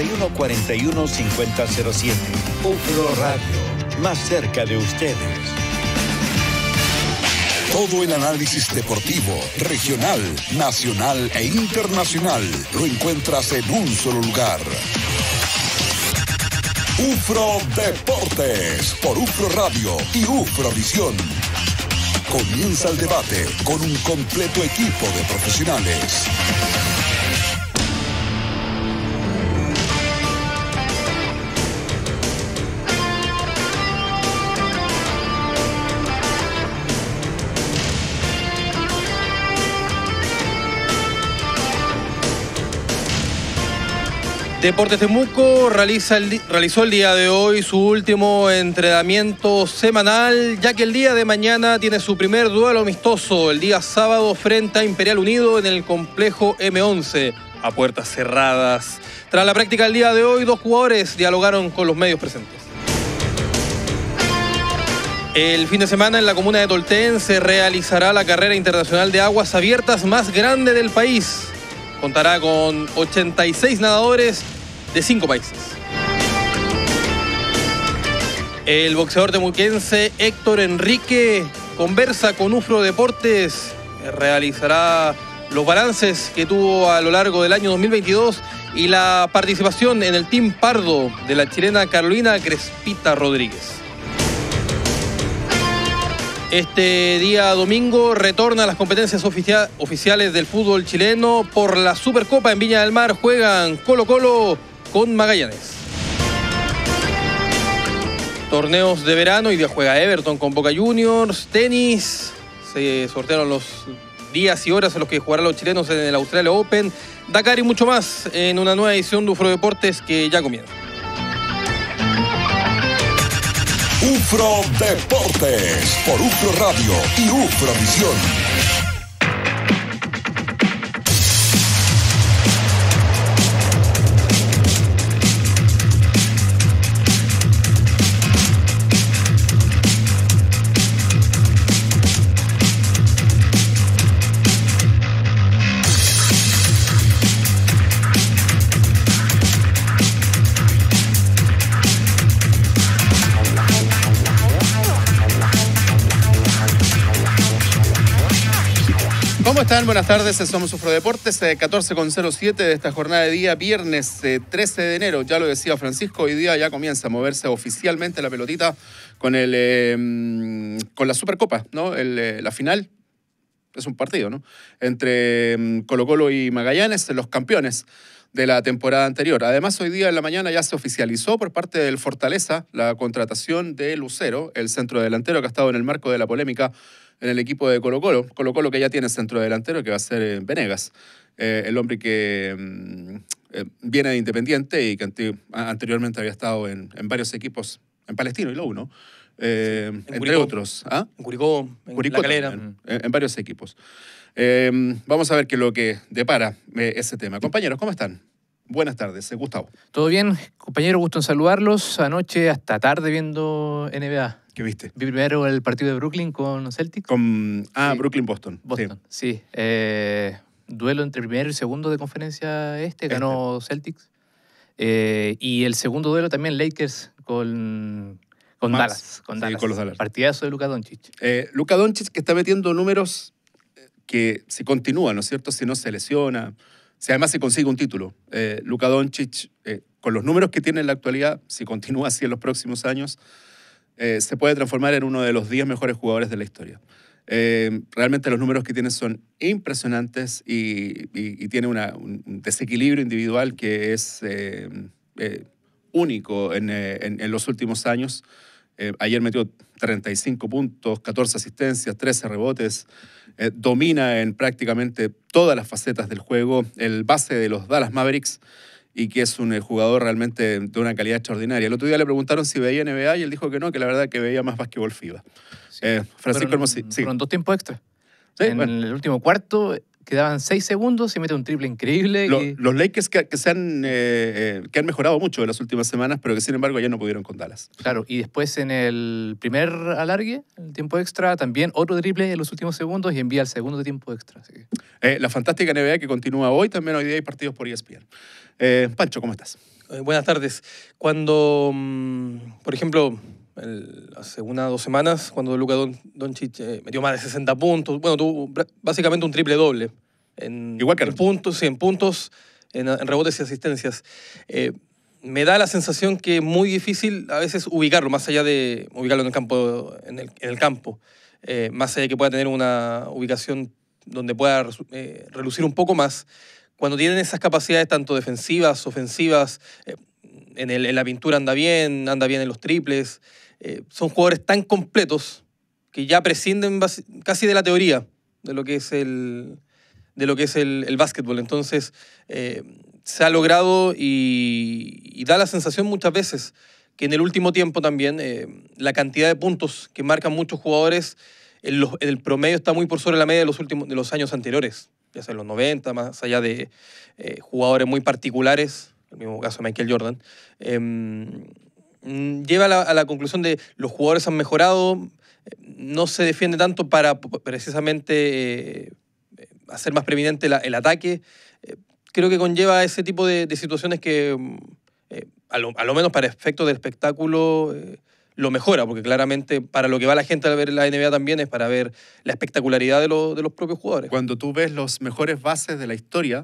5141-5007. UFRO Radio, más cerca de ustedes. Todo el análisis deportivo, regional, nacional e internacional, lo encuentras en un solo lugar. UFRO Deportes, por UFRO Radio y UFRO Visión. Comienza el debate con un completo equipo de profesionales. Deportes Temuco realizó el día de hoy su último entrenamiento semanal, ya que el día de mañana tiene su primer duelo amistoso, el día sábado frente a Imperial Unido en el complejo M11, a puertas cerradas. Tras la práctica del día de hoy, 2 jugadores dialogaron con los medios presentes. El fin de semana en la comuna de Tolten se realizará la carrera internacional de aguas abiertas más grande del país. Contará con 86 nadadores de 5 países. El boxeador temuquense Héctor Enrique conversa con UFRO Deportes, realizará los balances que tuvo a lo largo del año 2022 y la participación en el Team Pardo de la chilena Carolina Crespita Rodríguez. Este día domingo retorna a las competencias oficiales del fútbol chileno. Por la Supercopa en Viña del Mar juegan Colo-Colo con Magallanes. Torneos de verano, hoy día juega Everton con Boca Juniors. Tenis, se sortearon los días y horas en los que jugarán los chilenos en el Australia Open. Dakar y mucho más en una nueva edición de UFRO Deportes que ya comienza. UFRO Deportes, por UFRO Radio y UFRO Visión. ¿Cómo están? Buenas tardes, somos UFRO Deportes, 14:07 de esta jornada de día, viernes 13 de enero. Ya lo decía Francisco, hoy día ya comienza a moverse oficialmente la pelotita con la Supercopa, ¿no? La final es un partido, ¿no? Entre Colo-Colo y Magallanes, los campeones de la temporada anterior. Además, hoy día en la mañana ya se oficializó por parte del Fortaleza la contratación de Lucero, el centrodelantero que ha estado en el marco de la polémica en el equipo de Colo-Colo. Colo-Colo que ya tiene centrodelantero, que va a ser Venegas, el hombre que viene de Independiente y que anteriormente había estado en varios equipos, en Palestino y Lobo, ¿no? Entre Curicó. Otros. ¿Ah? En Curicó, en La Calera. En varios equipos. Vamos a ver qué es lo que depara ese tema. Compañeros, ¿cómo están? Buenas tardes, Gustavo. ¿Todo bien? Compañero, gusto en saludarlos. Anoche hasta tarde viendo NBA. ¿Qué viste? Vi primero el partido de Brooklyn con Celtics. Sí. Brooklyn-Boston. Sí. Duelo entre primero y segundo de conferencia ganó Celtics. Y el segundo duelo también Lakers con Dallas. Con los Dallas. Partidazo de Luka Doncic. Luka Doncic que está metiendo números que si continúa, ¿no es cierto? Si no se lesiona, si además se consigue un título. Luka Doncic, con los números que tiene en la actualidad, si continúa así en los próximos años, se puede transformar en uno de los 10 mejores jugadores de la historia. Realmente los números que tiene son impresionantes y tiene un desequilibrio individual que es único en los últimos años. Ayer metió 35 puntos, 14 asistencias, 13 rebotes. Domina en prácticamente todas las facetas del juego. El base de los Dallas Mavericks y que es un jugador realmente de una calidad extraordinaria. El otro día le preguntaron si veía NBA y él dijo que no, que la verdad que veía más básquetbol FIBA. Sí. Francisco Hermosillo. Sí. Fueron 2 tiempos extra. Sí, en el último cuarto quedaban 6 segundos y mete un triple increíble. Los Lakers que han mejorado mucho en las últimas semanas, pero que sin embargo ya no pudieron con Dallas. Claro, y después en el primer alargue, el tiempo extra, también otro triple en los últimos segundos y envía el segundo de tiempo extra. Así que... La fantástica NBA que continúa hoy, también hoy día hay partidos por ESPN. Pancho, ¿cómo estás? Buenas tardes. Cuando, por ejemplo, hace 1 o 2 semanas, cuando Luka Doncic metió más de 60 puntos, bueno, tuvo básicamente un triple doble. Igual que en puntos, en rebotes y asistencias. Me da la sensación que es muy difícil a veces ubicarlo, más allá de ubicarlo en el campo, más allá de que pueda tener una ubicación donde pueda relucir un poco más. Cuando tienen esas capacidades tanto defensivas, ofensivas, en la pintura anda bien en los triples, son jugadores tan completos que ya prescinden casi de la teoría de lo que es el básquetbol. Entonces, se ha logrado y da la sensación muchas veces que en el último tiempo también la cantidad de puntos que marcan muchos jugadores, el promedio está muy por sobre la media de los años anteriores, ya sea en los 90, más allá de jugadores muy particulares, el mismo caso de Michael Jordan, lleva a la conclusión de los jugadores han mejorado, no se defiende tanto para precisamente hacer más preeminente el ataque. Creo que conlleva ese tipo de situaciones que, a lo menos para efectos del espectáculo, lo mejora, porque claramente para lo que va la gente a ver la NBA también es para ver la espectacularidad de los propios jugadores. Cuando tú ves los mejores bases de la historia,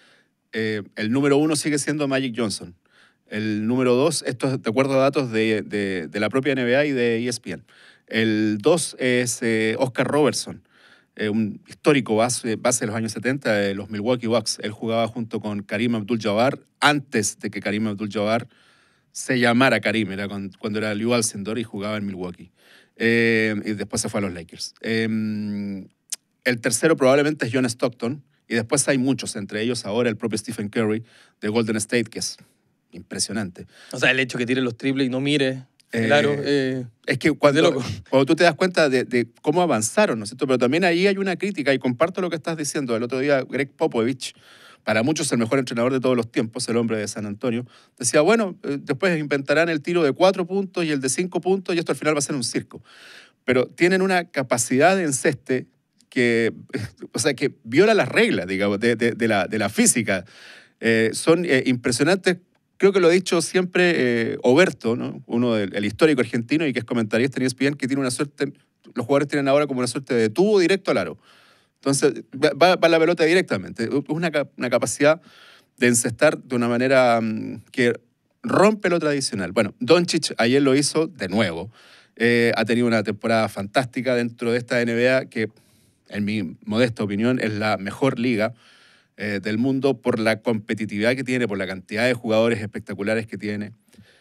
el número 1 sigue siendo Magic Johnson. El número 2, esto es de acuerdo a datos de la propia NBA y de ESPN. El 2 es Oscar Robertson, un histórico base de los años 70 de los Milwaukee Bucks. Él jugaba junto con Kareem Abdul-Jabbar antes de que Kareem Abdul-Jabbar se llamara Kareem, era cuando era Lew Alcindor y jugaba en Milwaukee. Y después se fue a los Lakers. El tercero probablemente es John Stockton, y después hay muchos, entre ellos ahora el propio Stephen Curry de Golden State, que es impresionante. O sea, el hecho que tire los triples y no mire, claro. Es que cuando tú te das cuenta de cómo avanzaron, ¿no es cierto? Pero también ahí hay una crítica, y comparto lo que estás diciendo. El otro día, Greg Popovich, para muchos el mejor entrenador de todos los tiempos, el hombre de San Antonio, decía, bueno, después inventarán el tiro de 4 puntos y el de 5 puntos, y esto al final va a ser un circo. Pero tienen una capacidad de enceste que viola las reglas, digamos, de la física. Son impresionantes. Creo que lo ha dicho siempre Oberto, ¿no? El histórico argentino y que es comentarista en ESPN, que tiene una suerte, los jugadores tienen ahora como una suerte de tubo directo al aro. Entonces, va la pelota directamente. Es una capacidad de encestar de una manera que rompe lo tradicional. Bueno, Doncic ayer lo hizo de nuevo. Ha tenido una temporada fantástica dentro de esta NBA que, en mi modesta opinión, es la mejor liga del mundo por la competitividad que tiene, por la cantidad de jugadores espectaculares que tiene,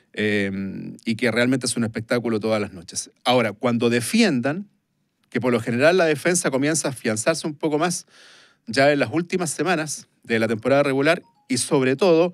y que realmente es un espectáculo todas las noches. Ahora, cuando defiendan, que por lo general la defensa comienza a afianzarse un poco más ya en las últimas semanas de la temporada regular y sobre todo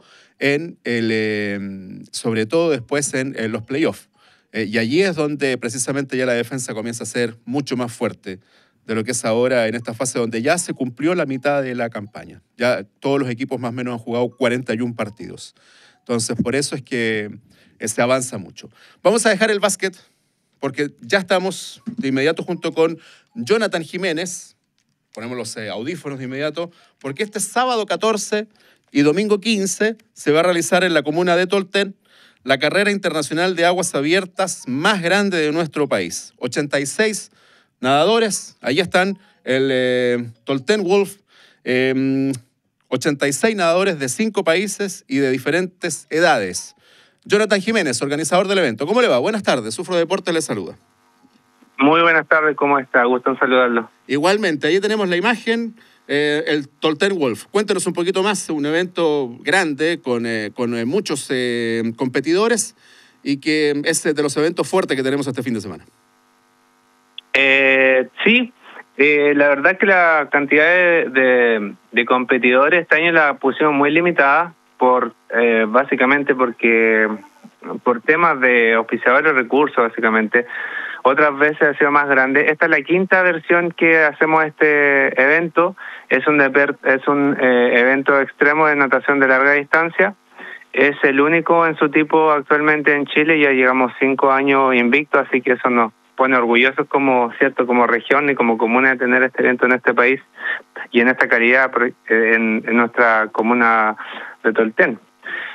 después en los playoffs. Y allí es donde precisamente ya la defensa comienza a ser mucho más fuerte de lo que es ahora en esta fase donde ya se cumplió la mitad de la campaña. Ya todos los equipos más o menos han jugado 41 partidos. Entonces, por eso es que se avanza mucho. Vamos a dejar el básquet porque ya estamos de inmediato junto con Jonathan Jiménez. Ponemos los audífonos de inmediato, porque este sábado 14 y domingo 15 se va a realizar en la comuna de Tolten la carrera internacional de aguas abiertas más grande de nuestro país. 86 nadadores, ahí están el Tolten Wolf, 86 nadadores de 5 países y de diferentes edades. Jonathan Jiménez, organizador del evento. ¿Cómo le va? Buenas tardes, Sufro Deportes le saluda. Muy buenas tardes, ¿cómo está? Gusto en saludarlo. Igualmente, ahí tenemos la imagen, el Tolten Wolf. Cuéntenos un poquito más, un evento grande con muchos competidores y que es de los eventos fuertes que tenemos este fin de semana. Sí, la verdad que la cantidad de competidores este año la pusimos muy limitada básicamente por temas de auspiciadores de recursos, básicamente. Otras veces ha sido más grande. Esta es la quinta versión que hacemos este evento. Es un evento extremo de natación de larga distancia. Es el único en su tipo actualmente en Chile. Ya llevamos 5 años invictos, así que eso nos pone orgullosos como región y como comuna de tener este evento en este país y en esta calidad en nuestra comuna de Tolten.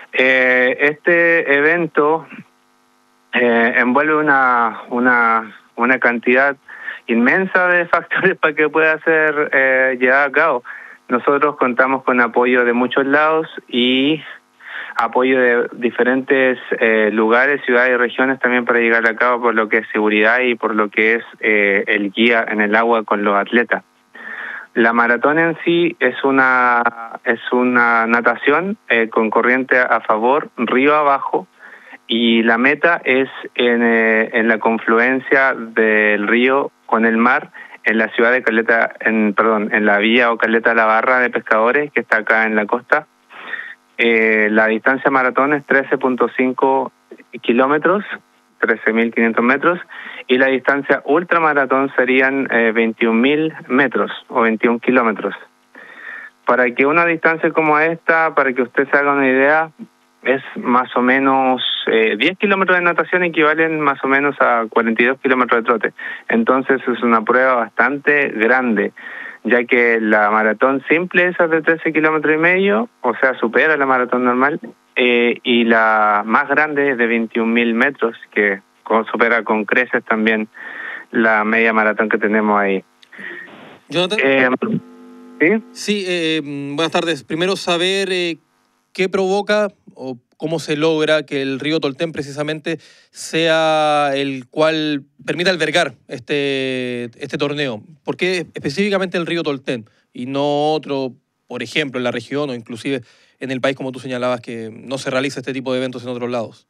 Este evento envuelve una cantidad inmensa de factores para que pueda ser llevado a cabo. Nosotros contamos con apoyo de muchos lados y apoyo de diferentes lugares, ciudades y regiones también para llegar a cabo por lo que es seguridad y por lo que es el guía en el agua con los atletas. La maratón en sí es una natación con corriente a favor, río abajo, y la meta es en la confluencia del río con el mar en la ciudad de Caleta, en la villa o Caleta La Barra de Pescadores, que está acá en la costa. La distancia maratón es 13.5 kilómetros, 13.500 metros, y la distancia ultramaratón serían 21.000 metros o 21 kilómetros. Para que una distancia como esta, para que usted se haga una idea, es más o menos 10 kilómetros de natación equivalen más o menos a 42 kilómetros de trote. Entonces es una prueba bastante grande, ya que la maratón simple esa de 13 kilómetros y medio, o sea, supera la maratón normal, y la más grande es de 21.000 metros, que supera con creces también la media maratón que tenemos ahí. Jonathan. ¿Sí? Sí, buenas tardes. Primero saber qué provoca o cómo se logra que el río Tolten precisamente sea el cual permita albergar este torneo. ¿Por qué específicamente el río Tolten y no otro, por ejemplo, en la región o inclusive en el país, como tú señalabas, que no se realiza este tipo de eventos en otros lados?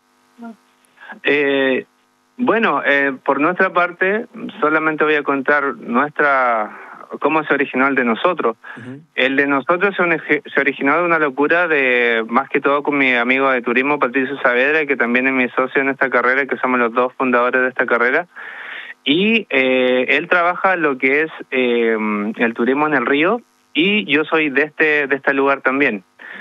Bueno, por nuestra parte, solamente voy a contar cómo se originó el de nosotros. Uh-huh. El de nosotros se originó de una locura más que todo con mi amigo de turismo, Patricio Saavedra, que también es mi socio en esta carrera, que somos los dos fundadores de esta carrera. Y él trabaja lo que es el turismo en el río, y yo soy de este lugar también.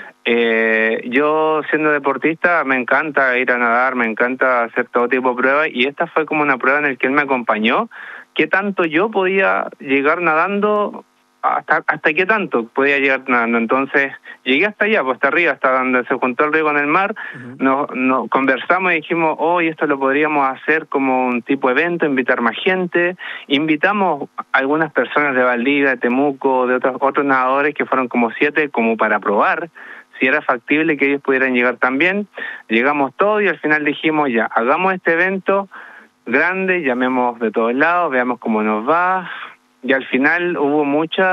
Yo, siendo deportista, me encanta ir a nadar, me encanta hacer todo tipo de pruebas, y esta fue como una prueba en la que él me acompañó. ¿Qué tanto yo podía llegar nadando? ¿Hasta qué tanto podía llegar nadando? Entonces, llegué hasta allá, pues hasta arriba, hasta donde se juntó el río con el mar. Uh-huh. Nos conversamos y dijimos, esto lo podríamos hacer como un tipo de evento, invitar más gente. Invitamos a algunas personas de Valdivia, de Temuco, de otros nadadores, que fueron como 7, como para probar si era factible que ellos pudieran llegar también. Llegamos todos y al final dijimos, ya, hagamos este evento grande, llamemos de todos lados, veamos cómo nos va. Y al final hubo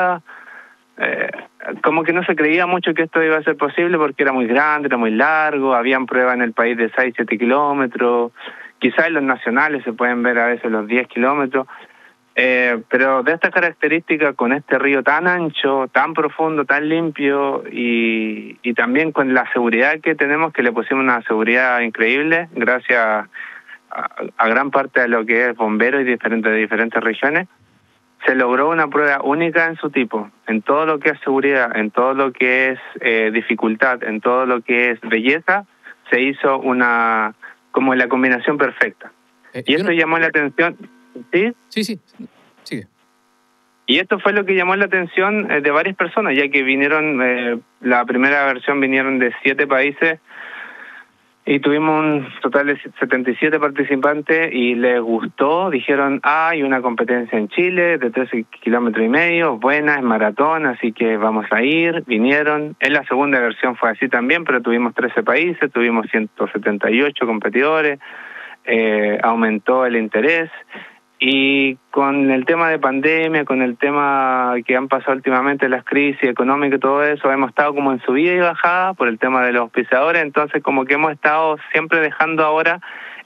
como que no se creía mucho que esto iba a ser posible porque era muy grande, era muy largo, habían pruebas en el país de 6, 7 kilómetros, quizás en los nacionales se pueden ver a veces los 10 kilómetros, pero de esta característica, con este río tan ancho, tan profundo, tan limpio, y también con la seguridad que tenemos, que le pusimos una seguridad increíble, gracias a gran parte de lo que es bomberos y de diferentes regiones, se logró una prueba única en su tipo, en todo lo que es seguridad, en todo lo que es dificultad, en todo lo que es belleza, se hizo como la combinación perfecta. Y esto llamó la atención, ¿sí? Sí, sigue. Y esto fue lo que llamó la atención de varias personas, ya que vinieron, la primera versión vinieron de 7 países, y tuvimos un total de 77 participantes y les gustó. Dijeron, hay una competencia en Chile de 13 kilómetros y medio, buena, es maratón, así que vamos a ir. Vinieron. En la segunda versión fue así también, pero tuvimos 13 países, tuvimos 178 competidores, aumentó el interés. Y con el tema de pandemia, con el tema que han pasado últimamente, las crisis económicas y todo eso, hemos estado como en subida y bajada por el tema de los auspiciadores. Entonces como que hemos estado siempre dejando ahora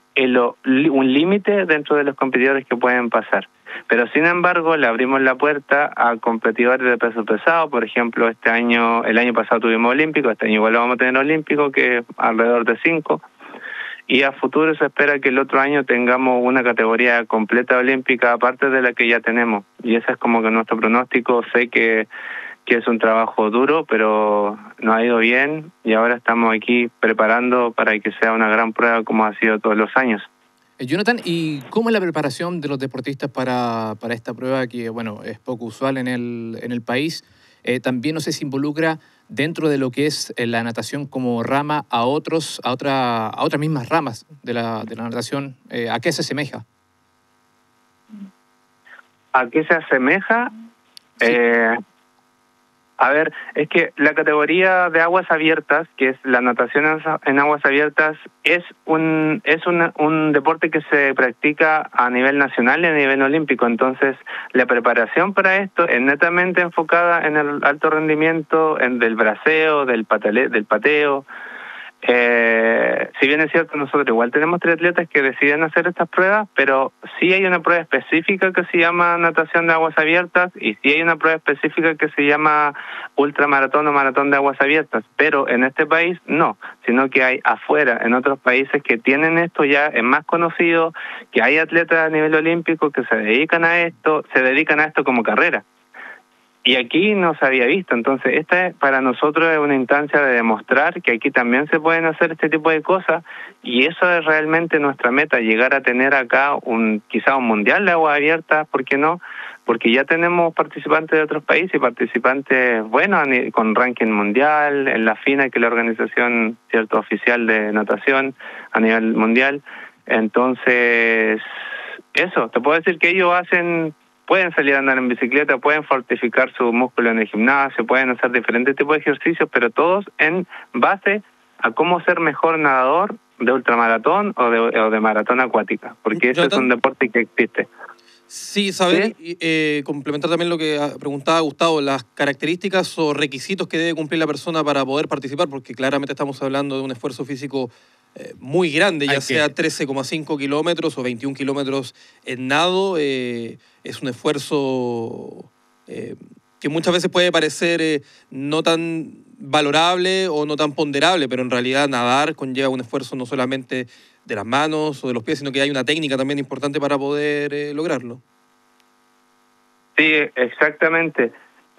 un límite dentro de los competidores que pueden pasar. Pero sin embargo le abrimos la puerta a competidores de peso pesado. Por ejemplo, el año pasado tuvimos olímpico, este año igual lo vamos a tener olímpico, que es alrededor de 5. Y a futuro se espera que el otro año tengamos una categoría completa olímpica aparte de la que ya tenemos. Y ese es como que nuestro pronóstico. Sé que es un trabajo duro, pero nos ha ido bien y ahora estamos aquí preparando para que sea una gran prueba como ha sido todos los años. Jonathan, ¿y cómo es la preparación de los deportistas para esta prueba que, bueno, es poco usual en el país? También no sé si involucra dentro de lo que es la natación como rama a otras mismas ramas de la natación? ¿A qué se asemeja? ¿A qué se asemeja? Sí. A ver, es que la categoría de aguas abiertas, que es la natación en aguas abiertas, es un deporte que se practica a nivel nacional y a nivel olímpico. Entonces, la preparación para esto es netamente enfocada en el alto rendimiento, del braceo, del pateo. Si bien es cierto, nosotros igual tenemos triatletas que deciden hacer estas pruebas, pero sí hay una prueba específica que se llama natación de aguas abiertas y sí hay una prueba específica que se llama ultramaratón o maratón de aguas abiertas, pero en este país no, sino que hay afuera, en otros países que tienen esto ya, es más conocido, que hay atletas a nivel olímpico que se dedican a esto como carrera. Y aquí no se había visto, entonces esta para nosotros es una instancia de demostrar que aquí también se pueden hacer este tipo de cosas y eso es realmente nuestra meta, llegar a tener acá quizá un mundial de aguas abiertas, ¿por qué no? Porque ya tenemos participantes de otros países y participantes buenos con ranking mundial, en la FINA, que es la organización cierto oficial de natación a nivel mundial. Entonces, eso, te puedo decir que ellos pueden salir a andar en bicicleta, pueden fortificar su músculo en el gimnasio, pueden hacer diferentes tipos de ejercicios, pero todos en base a cómo ser mejor nadador de ultramaratón o de maratón acuática, porque ese es un deporte que existe. Sí, saber, complementar también lo que preguntaba Gustavo, las características o requisitos que debe cumplir la persona para poder participar, porque claramente estamos hablando de un esfuerzo físico muy grande, ya sea 13,5 kilómetros o 21 kilómetros en nado, es un esfuerzo que muchas veces puede parecer no tan valorable o no tan ponderable, pero en realidad nadar conlleva un esfuerzo no solamente de las manos o de los pies, sino que hay una técnica también importante para poder lograrlo. Sí, exactamente.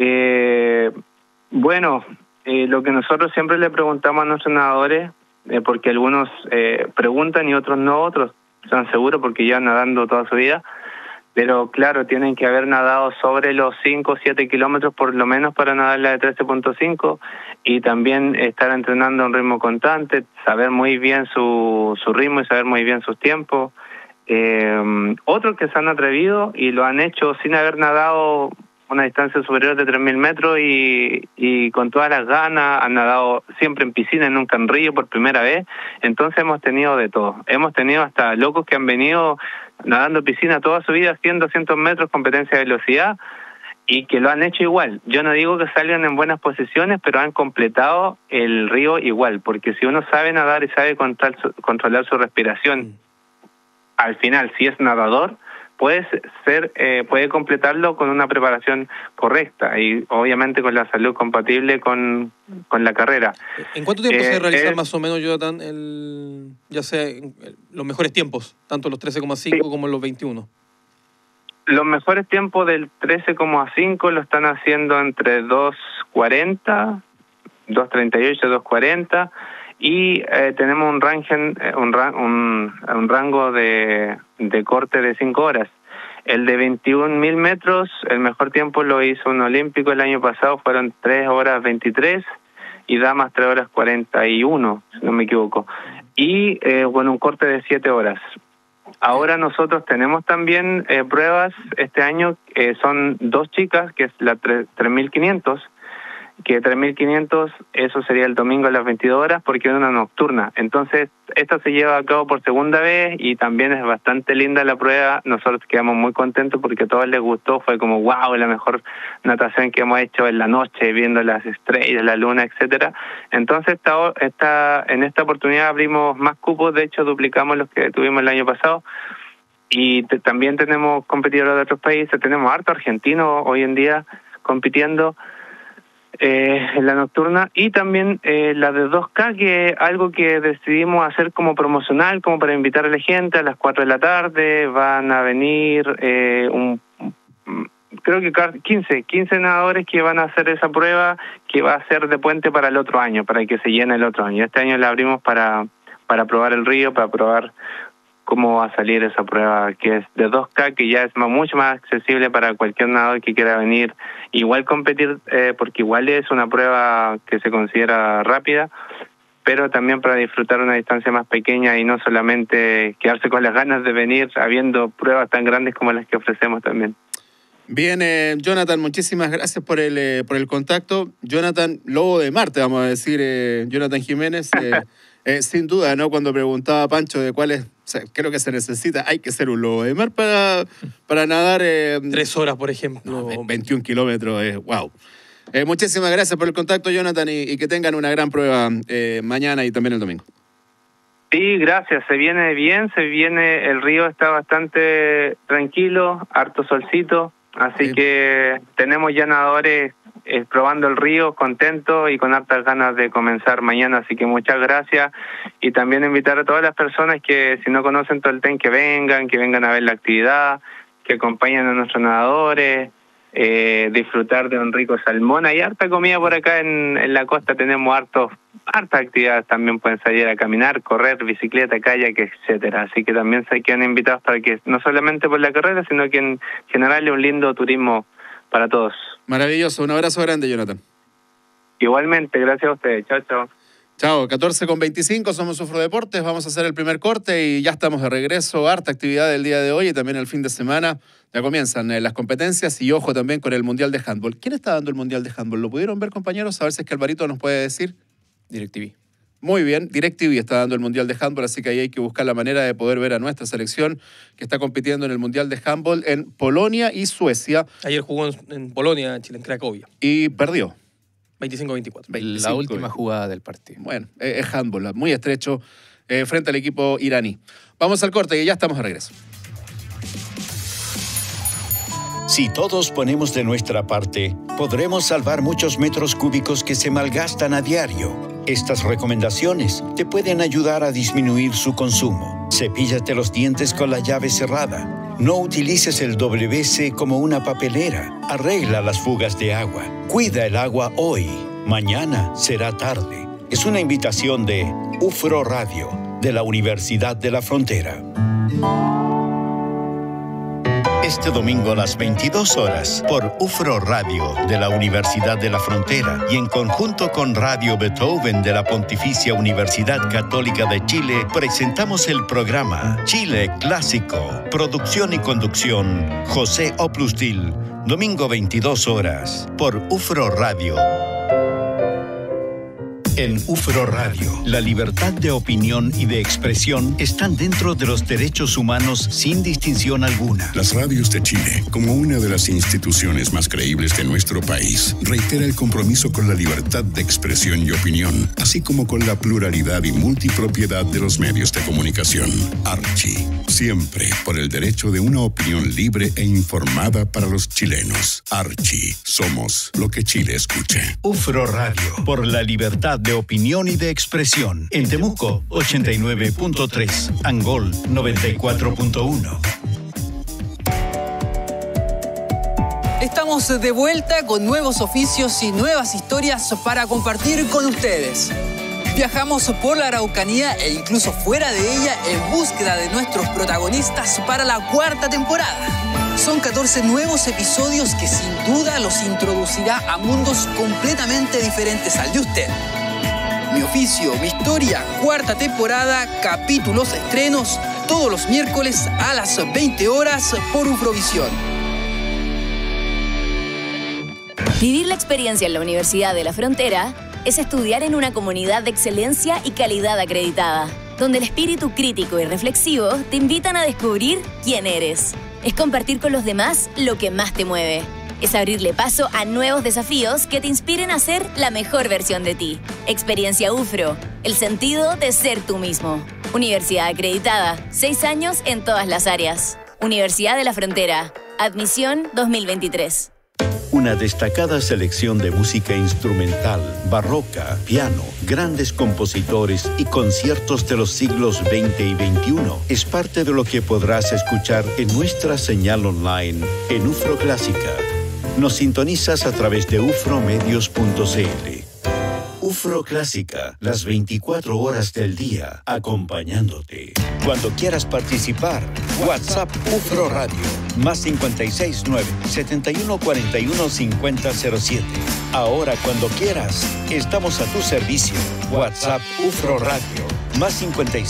Bueno, lo que nosotros siempre le preguntamos a nuestros nadadores, porque algunos preguntan y otros no, otros están seguros porque llevan nadando toda su vida, pero claro, tienen que haber nadado sobre los 5 o 7 kilómetros por lo menos para nadar la de 13.5 y también estar entrenando a un ritmo constante, saber muy bien su ritmo y saber muy bien sus tiempos. Otros que se han atrevido y lo han hecho sin haber nadado una distancia superior de 3.000 metros y con todas las ganas, han nadado siempre en piscina, nunca en río por primera vez. Entonces hemos tenido de todo. Hemos tenido hasta locos que han venido nadando piscina toda su vida, 100, 200 metros, competencia de velocidad, y que lo han hecho igual. Yo no digo que salgan en buenas posiciones, pero han completado el río igual, porque si uno sabe nadar y sabe controlar su respiración, al final, si es nadador, puede completarlo con una preparación correcta y obviamente con la salud compatible con la carrera. ¿En cuánto tiempo se realizan más o menos, Jonathan, ya sea los mejores tiempos, tanto los 13,5 como los 21? Los mejores tiempos del 13,5 lo están haciendo entre 2:40, 2:38, 2:40 y tenemos un rango de corte de 5 horas. El de 21.000 metros, el mejor tiempo lo hizo un olímpico el año pasado, fueron 3:23 y damas 3:41, si no me equivoco. Y con un corte de 7 horas. Ahora nosotros tenemos también pruebas este año, son 2 chicas, que es la 3.500, que 3.500, eso sería el domingo a las 22 horas porque es una nocturna. Entonces, esta se lleva a cabo por segunda vez y también es bastante linda la prueba. Nosotros quedamos muy contentos porque a todos les gustó. Fue como, wow, la mejor natación que hemos hecho en la noche, viendo las estrellas, la luna, etcétera. Entonces, en esta oportunidad abrimos más cupos. De hecho, duplicamos los que tuvimos el año pasado. Y también tenemos competidores de otros países. Tenemos harto argentino hoy en día compitiendo en la nocturna, y también la de 2K, que es algo que decidimos hacer como promocional, como para invitar a la gente. A las 4 de la tarde van a venir creo que 15 nadadores que van a hacer esa prueba, que va a ser de puente para el otro año, para que se llene el otro año. Este año la abrimos para probar el río, para probar cómo va a salir esa prueba, que es de 2K, que ya es mucho más accesible para cualquier nadador que quiera venir. Igual competir, porque igual es una prueba que se considera rápida, pero también para disfrutar una distancia más pequeña y no solamente quedarse con las ganas de venir habiendo pruebas tan grandes como las que ofrecemos también. Bien, Jonathan, muchísimas gracias por el contacto. Jonathan, lobo de Marte, vamos a decir, Jonathan Jiménez. Sin duda, ¿no? Cuando preguntaba a Pancho de cuáles, o sea, creo que se necesita, hay que ser un lobo de mar para nadar. 3 horas, por ejemplo. 21 kilómetros, wow. Muchísimas gracias por el contacto, Jonathan, y que tengan una gran prueba mañana y también el domingo. Sí, gracias. Se viene bien, el río está bastante tranquilo, harto solcito, así que tenemos ya nadadores probando el río, contentos y con hartas ganas de comenzar mañana, así que muchas gracias. Y también invitar a todas las personas que si no conocen Tolten, que vengan a ver la actividad, que acompañen a nuestros nadadores, disfrutar de un rico salmón. Hay harta comida por acá en la costa, tenemos hartas actividades, también pueden salir a caminar, correr, bicicleta, kayak, etcétera. Así que también se quedan invitados para que no solamente por la carrera, sino que en general es un lindo turismo para todos. Maravilloso, un abrazo grande, Jonathan. Igualmente, gracias a ustedes. Chao, chao. Chao, 14:25, somos Ufro Deportes, vamos a hacer el primer corte y ya estamos de regreso. Harta actividad del día de hoy y también el fin de semana. Ya comienzan las competencias y ojo también con el Mundial de Handball. ¿Quién está dando el Mundial de Handball? ¿Lo pudieron ver, compañeros? A ver si es que Alvarito nos puede decir. DirecTV. Muy bien, DirecTV está dando el Mundial de Handball, así que ahí hay que buscar la manera de poder ver a nuestra selección que está compitiendo en el Mundial de Handball en Polonia y Suecia. Ayer jugó en Polonia, Chile, en Cracovia. Y perdió. 25-24. La última jugada del partido. Bueno, es handball, muy estrecho, frente al equipo iraní. Vamos al corte y ya estamos de regreso. Si todos ponemos de nuestra parte, podremos salvar muchos metros cúbicos que se malgastan a diario. Estas recomendaciones te pueden ayudar a disminuir su consumo. Cepíllate los dientes con la llave cerrada. No utilices el WC como una papelera. Arregla las fugas de agua. Cuida el agua hoy. Mañana será tarde. Es una invitación de UFRO Radio, de la Universidad de la Frontera. Este domingo a las 22 horas por UFRO Radio de la Universidad de la Frontera y en conjunto con Radio Beethoven de la Pontificia Universidad Católica de Chile presentamos el programa Chile Clásico. Producción y conducción José Oplusdil. Domingo 22 horas por UFRO Radio. En UFRO Radio, la libertad de opinión y de expresión están dentro de los derechos humanos sin distinción alguna. Las radios de Chile, como una de las instituciones más creíbles de nuestro país, reitera el compromiso con la libertad de expresión y opinión, así como con la pluralidad y multipropiedad de los medios de comunicación. Archi, siempre por el derecho de una opinión libre e informada para los chilenos. Archi, somos lo que Chile escuche. UFRO Radio, por la libertad de opinión y de expresión. En Temuco, 89.3. Angol, 94.1. Estamos de vuelta con nuevos oficios y nuevas historias para compartir con ustedes. Viajamos por la Araucanía e incluso fuera de ella en búsqueda de nuestros protagonistas para la 4ª temporada. Son 14 nuevos episodios que sin duda los introducirá a mundos completamente diferentes al de usted. Mi oficio, mi historia, 4ª temporada, capítulos, estrenos, todos los miércoles a las 20 horas por Ufrovisión. Vivir la experiencia en la Universidad de la Frontera es estudiar en una comunidad de excelencia y calidad acreditada, donde el espíritu crítico y reflexivo te invitan a descubrir quién eres. Es compartir con los demás lo que más te mueve. Es abrirle paso a nuevos desafíos que te inspiren a ser la mejor versión de ti. Experiencia UFRO, el sentido de ser tú mismo. Universidad acreditada, 6 años en todas las áreas. Universidad de la Frontera, admisión 2023. Una destacada selección de música instrumental, barroca, piano, grandes compositores y conciertos de los siglos XX y XXI es parte de lo que podrás escuchar en nuestra señal online en UFRO Clásica. Nos sintonizas a través de ufromedios.cl. UFRO Clásica, las 24 horas del día, acompañándote. Cuando quieras participar, WhatsApp UFRO Radio, más 569-7141-5007. Ahora, cuando quieras, estamos a tu servicio. WhatsApp UFRO Radio, más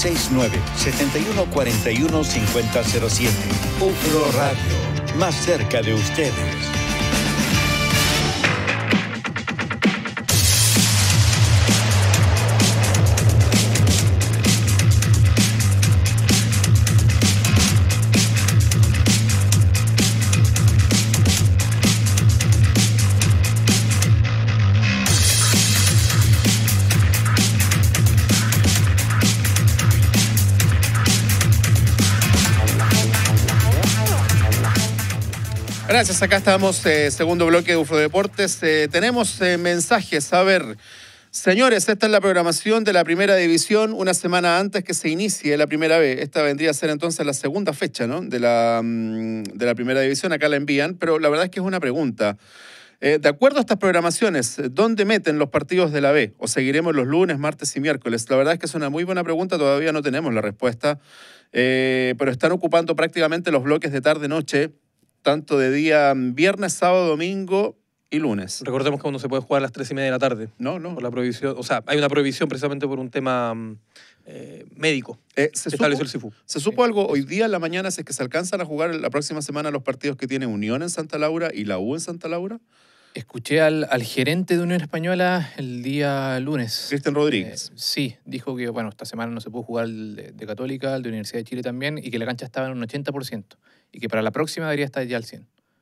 569-7141-5007. UFRO Radio, más cerca de ustedes. Gracias, acá estamos, segundo bloque de UFRO Deportes. Tenemos mensajes, a ver. Señores, esta es la programación de la Primera División una semana antes que se inicie la Primera B. Esta vendría a ser entonces la segunda fecha, ¿no? de la Primera División, acá la envían, pero la verdad es que es una pregunta. De acuerdo a estas programaciones, ¿dónde meten los partidos de la B? ¿O seguiremos los lunes, martes y miércoles? La verdad es que es una muy buena pregunta, todavía no tenemos la respuesta, pero están ocupando prácticamente los bloques de tarde-noche, tanto de día viernes, sábado, domingo y lunes. Recordemos que uno se puede jugar a las 3:30 de la tarde. No. Por la prohibición, o sea, hay una prohibición precisamente por un tema médico. Estableció el CIFU. ¿Se supo algo hoy día en la mañana si es que se alcanzan a jugar la próxima semana los partidos que tiene Unión en Santa Laura y la U en Santa Laura? Escuché al gerente de Unión Española el día lunes. Cristian Rodríguez. Sí, dijo que bueno, esta semana no se pudo jugar el de Católica, el de Universidad de Chile también, y que la cancha estaba en un 80%, y que para la próxima debería estar ya al 100%.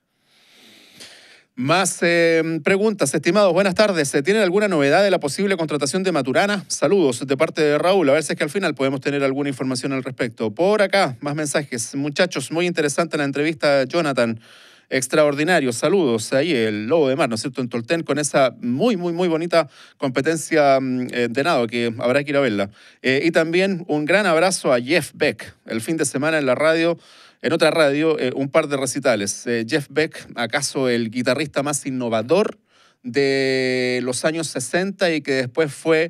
Más preguntas, estimados. Buenas tardes. ¿Tienen alguna novedad de la posible contratación de Maturana? Saludos de parte de Raúl. A ver si es que al final podemos tener alguna información al respecto. Por acá, más mensajes. Muchachos, muy interesante la entrevista de Jonathan. Extraordinario. Saludos. Ahí el Lobo de Mar, ¿no es cierto? En Tolten, con esa muy bonita competencia de nado, que habrá que ir a verla. Y también un gran abrazo a Jeff Beck. El fin de semana en la radio, en otra radio, un par de recitales. Jeff Beck, acaso el guitarrista más innovador de los años 60 y que después fue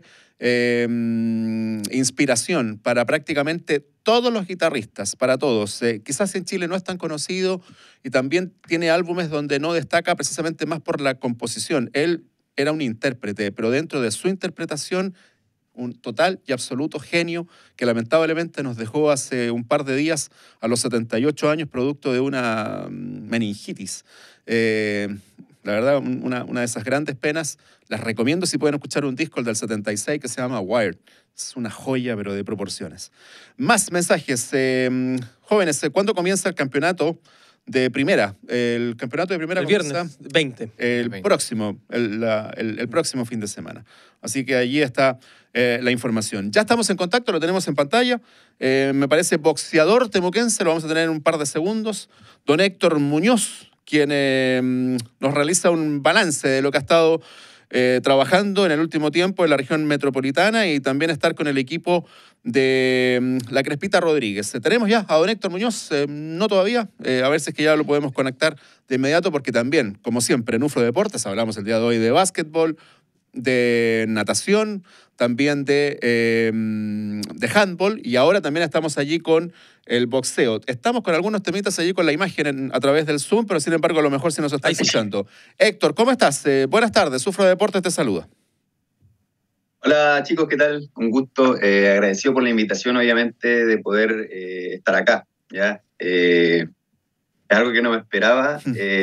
inspiración para prácticamente todos los guitarristas, para todos. Quizás en Chile no es tan conocido y también tiene álbumes donde no destaca precisamente más por la composición. Él era un intérprete, pero dentro de su interpretación, un total y absoluto genio que lamentablemente nos dejó hace un par de días a los 78 años producto de una meningitis. La verdad, una de esas grandes penas. Las recomiendo si pueden escuchar un disco, el del 76, que se llama Wired. Es una joya, pero de proporciones. Más mensajes. Jóvenes, ¿cuándo comienza el campeonato de primera? El campeonato de primera el comienza viernes 20. El 20. próximo, el próximo fin de semana. Así que allí está la información. Ya estamos en contacto, lo tenemos en pantalla. Me parece boxeador temuquense, lo vamos a tener en un par de segundos. Don Héctor Muñoz, quien nos realiza un balance de lo que ha estado trabajando en el último tiempo en la región metropolitana y también estar con el equipo de la Crespita Rodríguez. Tenemos ya a don Héctor Muñoz, no todavía, a ver si es que ya lo podemos conectar de inmediato, porque también, como siempre, en UFRO Deportes hablamos el día de hoy de básquetbol, de natación, también de handball, y ahora también estamos allí con el boxeo. Estamos con algunos temitas allí con la imagen a través del Zoom, pero sin embargo a lo mejor se nos está escuchando. Héctor, ¿cómo estás? Buenas tardes, UFRO Deportes te saluda. Hola chicos, ¿qué tal? Un gusto, agradecido por la invitación, obviamente, de poder estar acá, ¿ya? Es algo que no me esperaba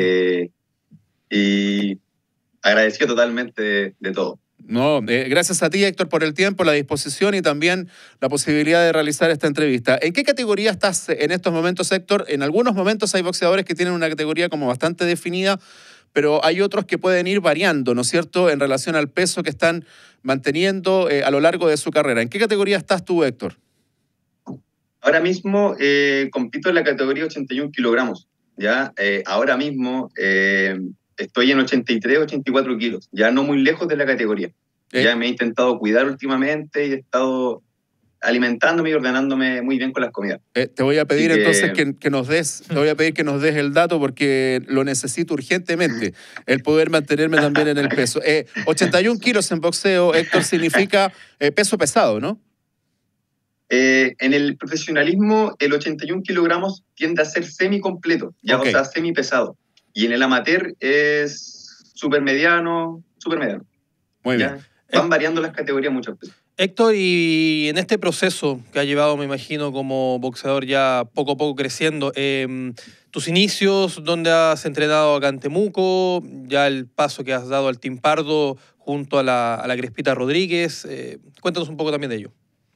y agradecido totalmente de todo. No, gracias a ti, Héctor, por el tiempo, la disposición y también la posibilidad de realizar esta entrevista. ¿En qué categoría estás en estos momentos, Héctor? En algunos momentos hay boxeadores que tienen una categoría como bastante definida, pero hay otros que pueden ir variando, ¿no es cierto?, en relación al peso que están manteniendo a lo largo de su carrera. ¿En qué categoría estás tú, Héctor? Ahora mismo compito en la categoría 81 kilogramos, ¿ya? Ahora mismo estoy en 83, 84 kilos, ya no muy lejos de la categoría. Ya me he intentado cuidar últimamente y he estado alimentándome y ordenándome muy bien con las comidas. Te voy a pedir Así entonces que nos des el dato porque lo necesito urgentemente, el poder mantenerme también en el peso. 81 kilos en boxeo, Héctor, significa peso pesado, ¿no? En el profesionalismo, el 81 kilogramos tiende a ser semi-completo, ya, Ok. o sea, semi-pesado. Y en el amateur es súper mediano. Muy ¿Ya? bien. Van variando las categorías muchas veces. Héctor, y en este proceso que ha llevado, me imagino, como boxeador ya poco a poco creciendo, tus inicios, donde has entrenado acá en Temuco, ya el paso que has dado al Team Pardo junto a la Crespita Rodríguez, cuéntanos un poco también de ello.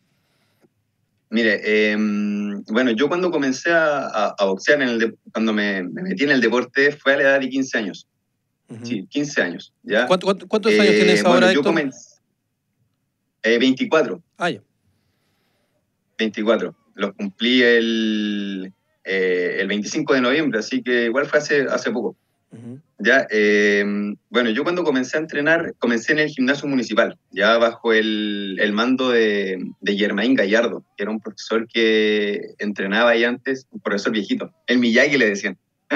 Mire, bueno, yo cuando comencé a boxear, cuando me metí en el deporte, fue a la edad de 15 años. Ujú. Sí, 15 años, ¿ya? ¿Cuántos años tienes ahora, bueno, yo Héctor? comencé 24. Ah, ya. 24. Los cumplí el 25 de noviembre, así que igual fue hace poco. Ujú. Ya, bueno, yo cuando comencé a entrenar, comencé en el gimnasio municipal, ya bajo el mando de Germain Gallardo, que era un profesor que entrenaba ahí antes, un profesor viejito, el Miyagi le decían.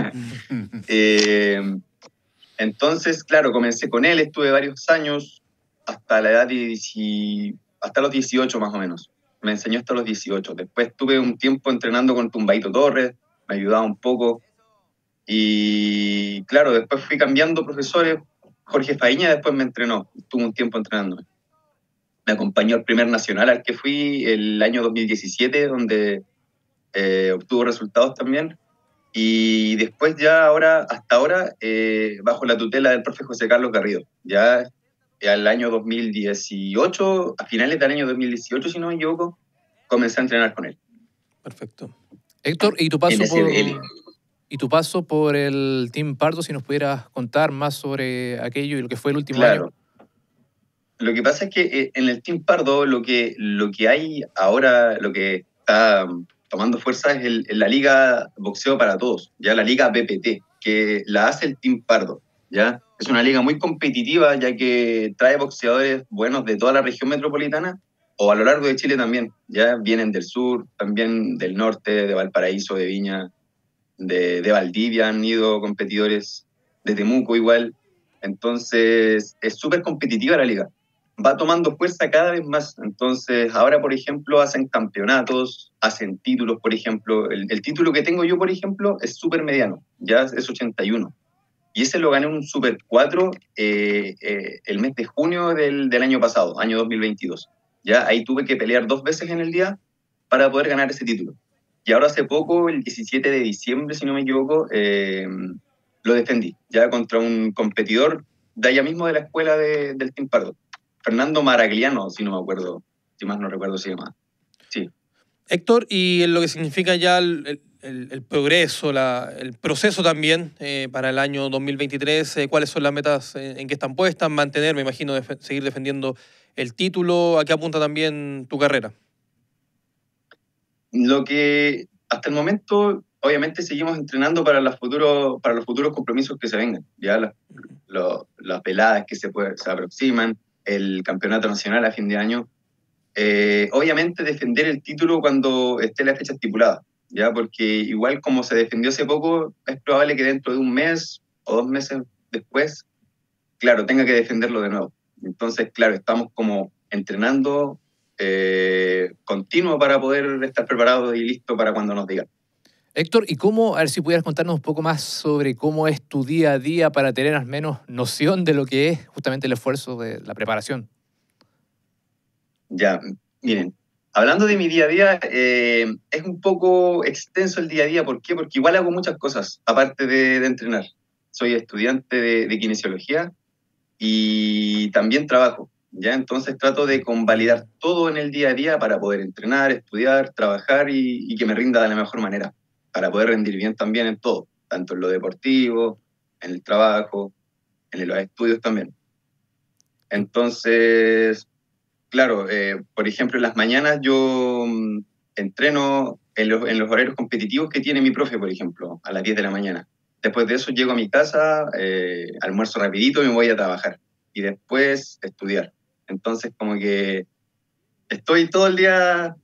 Entonces, claro, comencé con él, estuve varios años, hasta la edad hasta los 18 más o menos. Me enseñó hasta los 18. Después tuve un tiempo entrenando con Tumbaito Torres, me ayudaba un poco. Y claro, después fui cambiando profesores. Jorge Faíña después me entrenó, estuvo un tiempo entrenándome. Me acompañó al primer nacional al que fui el año 2017, donde obtuvo resultados también. Y después ya hasta ahora, bajo la tutela del profe José Carlos Garrido. Ya al año 2018, a finales del año 2018, si no me equivoco, comencé a entrenar con él. Perfecto. Héctor, ¿y tu paso NSBL. por el Team Pardo, si nos pudieras contar más sobre aquello y lo que fue el último Claro. año? Lo que pasa es que en el Team Pardo lo que hay ahora, lo que está tomando fuerza es la Liga Boxeo para Todos, ya la Liga BPT, que la hace el Team Pardo, ¿ya? Es una liga muy competitiva, ya que trae boxeadores buenos de toda la región metropolitana o a lo largo de Chile también, ya vienen del sur, también del norte, de Valparaíso, de Viña, de Valdivia han ido competidores, de Temuco igual. Entonces es súper competitiva la liga, va tomando fuerza cada vez más. Entonces ahora, por ejemplo, hacen campeonatos, hacen títulos, por ejemplo. El título que tengo yo, por ejemplo, es súper mediano, ya es 81. Y ese lo gané en un Super 4 el mes de junio del año pasado, año 2022. Ya ahí tuve que pelear 2 veces en el día para poder ganar ese título. Y ahora hace poco, el 17 de diciembre, si no me equivoco, lo defendí, ya contra un competidor de allá mismo de la escuela del Team Pardo. Fernando Maragliano, si no me acuerdo, si más no recuerdo se llama. Sí. Héctor, y en lo que significa ya el progreso, el proceso también para el año 2023, ¿cuáles son las metas en que están puestas? Mantener, me imagino, seguir defendiendo el título. ¿A qué apunta también tu carrera? Lo que hasta el momento, obviamente, seguimos entrenando para los futuros compromisos que se vengan, ya las veladas que se aproximan, el campeonato nacional a fin de año. Obviamente defender el título cuando esté la fecha estipulada, ya, porque igual como se defendió hace poco, es probable que dentro de un mes o 2 meses después, claro, tenga que defenderlo de nuevo. Entonces, claro, estamos como entrenando continuo para poder estar preparados y listos para cuando nos digan. Héctor, ¿y cómo, a ver si pudieras contarnos un poco más sobre cómo es tu día a día para tener al menos noción de lo que es justamente el esfuerzo de la preparación? Ya, miren, hablando de mi día a día, es un poco extenso el día a día. ¿Por qué? Porque igual hago muchas cosas, aparte de entrenar. Soy estudiante de kinesiología y también trabajo, ¿ya? Entonces trato de convalidar todo en el día a día para poder entrenar, estudiar, trabajar y que me rinda de la mejor manera, para poder rendir bien también en todo, tanto en lo deportivo, en el trabajo, en los estudios también. Entonces, claro, por ejemplo, en las mañanas yo entreno en los horarios competitivos que tiene mi profe, por ejemplo, a las 10 de la mañana. Después de eso llego a mi casa, almuerzo rapidito y me voy a trabajar. Y después estudiar. Entonces, como que estoy todo el día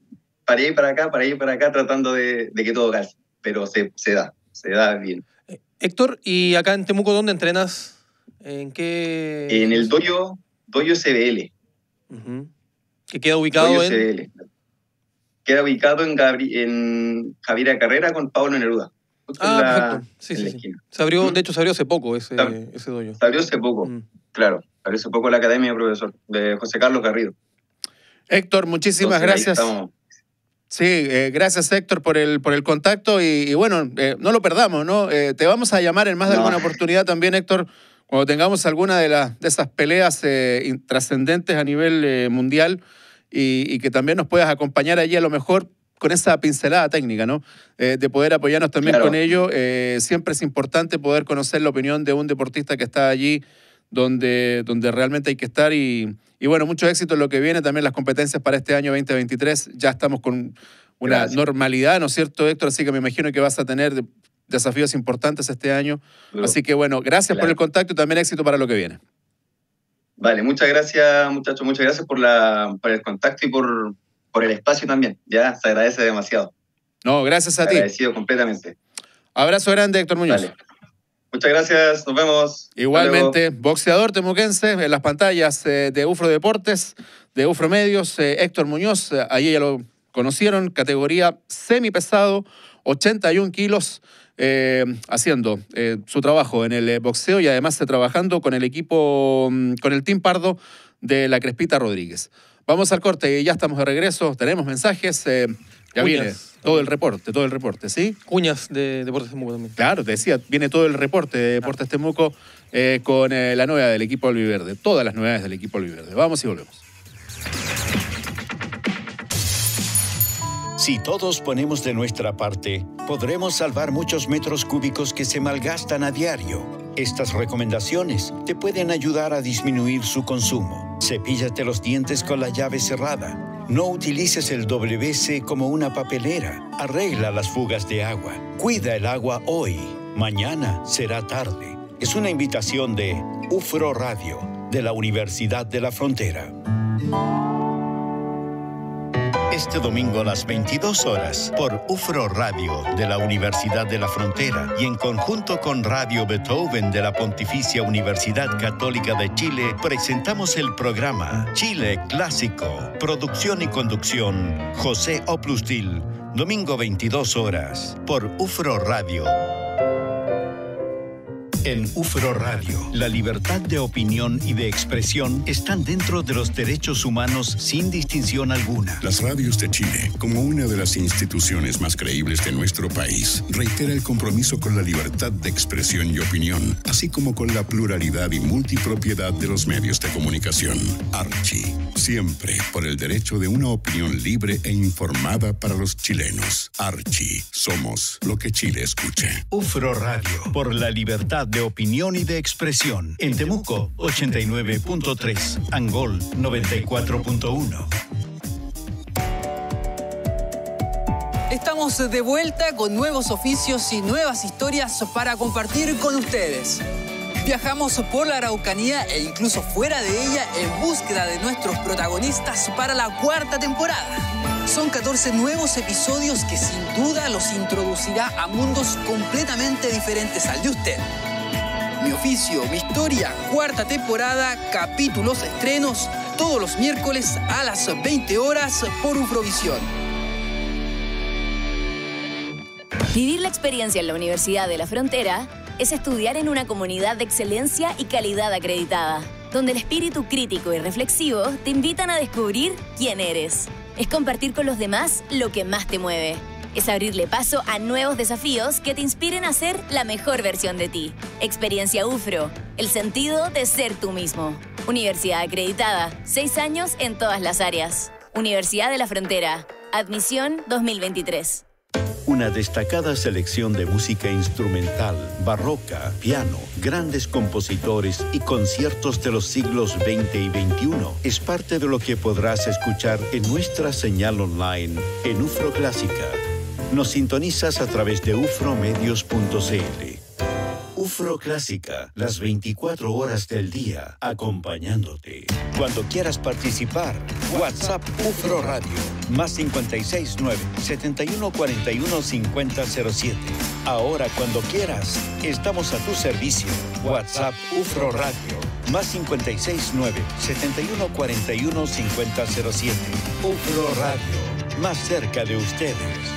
para ir para acá, tratando de que todo calce. Pero se da bien. Héctor, ¿y acá en Temuco dónde entrenas? ¿En qué? En el dojo CBL. ¿Que queda ubicado dojo en? CBL. Queda ubicado en Javiera Carrera con Pablo Neruda. Perfecto. Sí. Esquina. Se abrió, de hecho, se abrió hace poco ese dojo. Se abrió hace poco, claro. Se abrió hace poco la academia de José Carlos Garrido. Héctor, muchísimas gracias. Sí, gracias Héctor por el contacto y bueno, no lo perdamos, ¿no? Te vamos a llamar en más de alguna oportunidad también, Héctor, cuando tengamos alguna de esas peleas trascendentes a nivel mundial y que también nos puedas acompañar allí a lo mejor con esa pincelada técnica, ¿no? De poder apoyarnos también con ello. Siempre es importante poder conocer la opinión de un deportista que está allí donde realmente hay que estar y bueno, mucho éxito en lo que viene, también las competencias para este año 2023. Ya estamos con una normalidad, ¿no es cierto, Héctor? Así que me imagino que vas a tener desafíos importantes este año. Así que bueno, gracias por el contacto y también éxito para lo que viene. Vale, muchas gracias, muchachos. Muchas gracias por el contacto y por el espacio también. Ya, se agradece demasiado. No, gracias a ti. Agradecido completamente. Abrazo grande, Héctor Muñoz. Vale. Muchas gracias, nos vemos. Igualmente, boxeador temuquense en las pantallas de UFRO Deportes, de UFRO Medios, Héctor Muñoz, ahí ya lo conocieron, categoría semipesado, 81 kilos, haciendo su trabajo en el boxeo y además trabajando con el equipo, con el Team Pardo de la Crespita Rodríguez. Vamos al corte y ya estamos de regreso, tenemos mensajes, ya viene todo el reporte, ¿sí? Cuñas de Deportes Temuco también. Claro, te decía, viene todo el reporte de Deportes Temuco con la novedad del equipo albiverde, todas las novedades del equipo albiverde. Vamos y volvemos. Si todos ponemos de nuestra parte, podremos salvar muchos metros cúbicos que se malgastan a diario. Estas recomendaciones te pueden ayudar a disminuir su consumo. Cepíllate los dientes con la llave cerrada. No utilices el WC como una papelera. Arregla las fugas de agua. Cuida el agua hoy. Mañana será tarde. Es una invitación de UFRO Radio, de la Universidad de la Frontera. Este domingo a las 22 horas por UFRO Radio de la Universidad de la Frontera y en conjunto con Radio Beethoven de la Pontificia Universidad Católica de Chile presentamos el programa Chile Clásico. Producción y conducción José Oplustil. Domingo 22 horas por UFRO Radio. En UFRO Radio, la libertad de opinión y de expresión están dentro de los derechos humanos sin distinción alguna. Las radios de Chile, como una de las instituciones más creíbles de nuestro país, reitera el compromiso con la libertad de expresión y opinión, así como con la pluralidad y multipropiedad de los medios de comunicación. Archi, siempre por el derecho de una opinión libre e informada para los chilenos. Archi, somos lo que Chile escucha. UFRO Radio, por la libertad de opinión y de expresión. En Temuco, 89.3. Angol, 94.1. Estamos de vuelta con nuevos oficios y nuevas historias para compartir con ustedes. Viajamos por la Araucanía e incluso fuera de ella en búsqueda de nuestros protagonistas para la 4ª temporada. Son 14 nuevos episodios que sin duda los introducirá a mundos completamente diferentes al de usted. Mi oficio, mi historia, 4ª temporada, capítulos, estrenos, todos los miércoles a las 20 horas por UFROvisión. Vivir la experiencia en la Universidad de la Frontera es estudiar en una comunidad de excelencia y calidad acreditada, donde el espíritu crítico y reflexivo te invitan a descubrir quién eres. Es compartir con los demás lo que más te mueve. Es abrirle paso a nuevos desafíos que te inspiren a ser la mejor versión de ti. Experiencia UFRO, el sentido de ser tú mismo. Universidad acreditada, 6 años en todas las áreas. Universidad de la Frontera, admisión 2023. Una destacada selección de música instrumental, barroca, piano, grandes compositores y conciertos de los siglos XX y XXI es parte de lo que podrás escuchar en nuestra señal online en UFRO Clásica. Nos sintonizas a través de ufromedios.cl. UFRO UFRO Clásica, las 24 horas del día, acompañándote. Cuando quieras participar, WhatsApp UFRO Radio, más 569-7141-5007. Ahora, cuando quieras, estamos a tu servicio. WhatsApp UFRO Radio, más 569-7141-5007. UFRO Radio, más cerca de ustedes.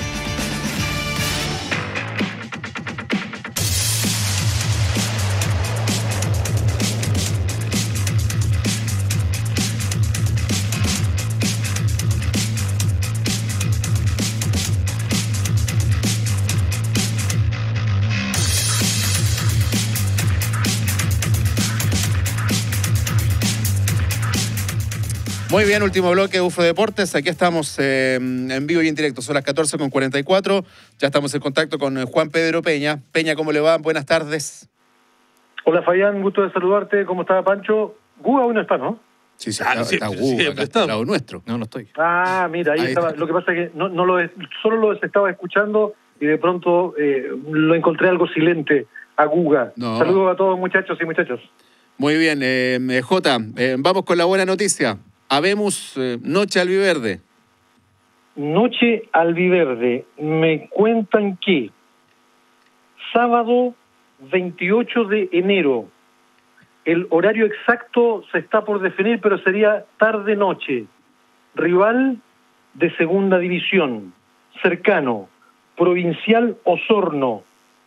Muy bien, último bloque de UFRO Deportes. Aquí estamos en vivo y en directo. Son las 14:44. Ya estamos en contacto con Juan Pedro Peña. Peña, ¿cómo le va? Buenas tardes. Hola, Fabián. Gusto de saludarte. ¿Cómo está, Pancho? Guga aún no está, ¿no? Sí, está Guga, acá está al lado nuestro. No estoy. Ah, mira, ahí estaba. Lo que pasa es que solo lo estaba escuchando y de pronto lo encontré algo silente a Guga. No. Saludos a todos, muchachos y muchachas. Muy bien, Jota, vamos con la buena noticia. Habemos Noche Albiverde. Noche Albiverde. Me cuentan que sábado 28 de enero, el horario exacto se está por definir, pero sería tarde-noche. Rival de segunda división, cercano, Provincial Osorno.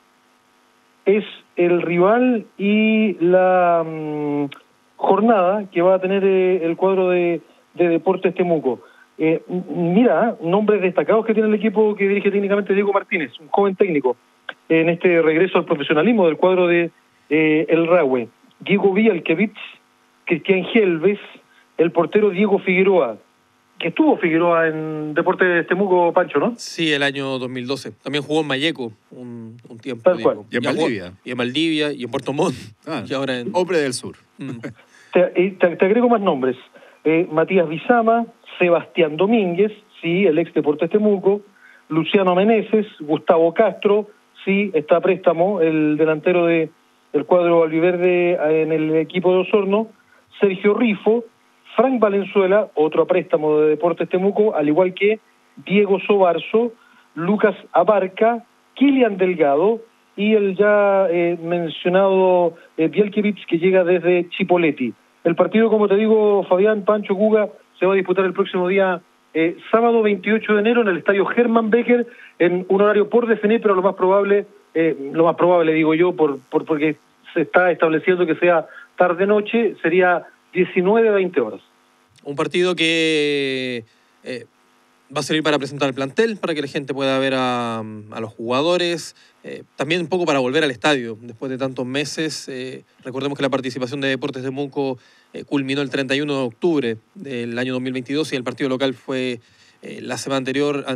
Es el rival y la jornada que va a tener el cuadro de Deportes Temuco. Mira, nombres destacados que tiene el equipo que dirige técnicamente Diego Martínez, un joven técnico, en este regreso al profesionalismo del cuadro de El Rahue. Diego Villalkevich, Cristian Gelves, el portero Diego Figueroa, que estuvo Figueroa en Deportes Temuco, Pancho, ¿no? Sí, el año 2012. También jugó en Malleco un tiempo. Tal cual. Y en Valdivia. Y en Valdivia, y en Puerto Montt. Y ahora en... Hombre del Sur. Te agrego más nombres. Matías Bizama, Sebastián Domínguez, sí, el ex Deportes Temuco, Luciano Meneses, Gustavo Castro, sí, está a préstamo, el delantero del cuadro albiverde en el equipo de Osorno, Sergio Rifo, Frank Valenzuela, otro a préstamo de Deportes Temuco, al igual que Diego Sobarzo, Lucas Abarca, Kilian Delgado y el ya mencionado Bielkiewicz, que llega desde Chipoleti. El partido, como te digo, Fabián, Pancho, Guga, se va a disputar el próximo día, sábado 28 de enero, en el estadio Hermann Becker, en un horario por definir, pero lo más probable digo yo, porque se está estableciendo que sea tarde-noche, sería 19-20 horas. Un partido que va a servir para presentar el plantel, para que la gente pueda ver a los jugadores, también un poco para volver al estadio después de tantos meses. Recordemos que la participación de Deportes Temuco culminó el 31 de octubre del año 2022 y el partido local fue la semana anterior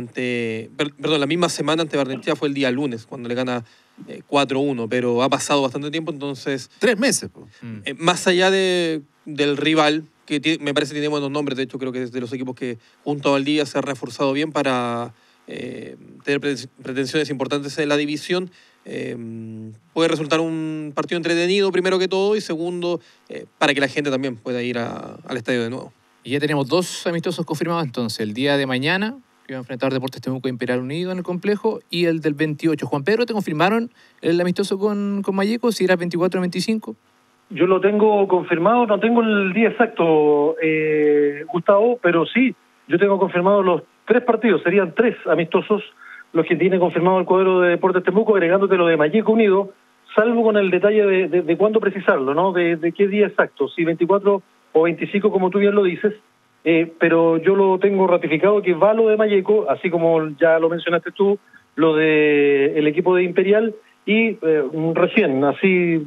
la misma semana ante Barnechea, fue el día lunes, cuando le gana 4-1, pero ha pasado bastante tiempo, entonces... 3 meses. Más allá del rival, que me parece que tiene buenos nombres, de hecho creo que es de los equipos que junto a Valdivia se ha reforzado bien para tener pretensiones importantes en la división, puede resultar un partido entretenido primero que todo y segundo para que la gente también pueda ir al estadio de nuevo. Y ya tenemos 2 amistosos confirmados entonces, el día de mañana, que va a enfrentar Deportes Temuco e Imperial Unido en el complejo, y el del 28. Juan Pedro, ¿te confirmaron el amistoso con Malleco, si era el 24 o 25? Yo lo tengo confirmado, no tengo el día exacto, Gustavo, pero sí, yo tengo confirmado los 3 partidos, serían 3 amistosos los que tiene confirmado el cuadro de Deportes Temuco, agregándote lo de Malleco Unido, salvo con el detalle de cuándo precisarlo, ¿no? De qué día exacto, si 24 o 25, como tú bien lo dices, pero yo lo tengo ratificado que va lo de Malleco, así como ya lo mencionaste tú, lo de el equipo de Imperial, y recién, así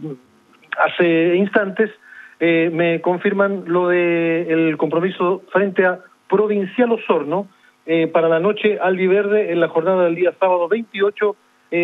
hace instantes, me confirman lo de el compromiso frente a Provincial Osorno para la noche albiverde en la jornada del día sábado 28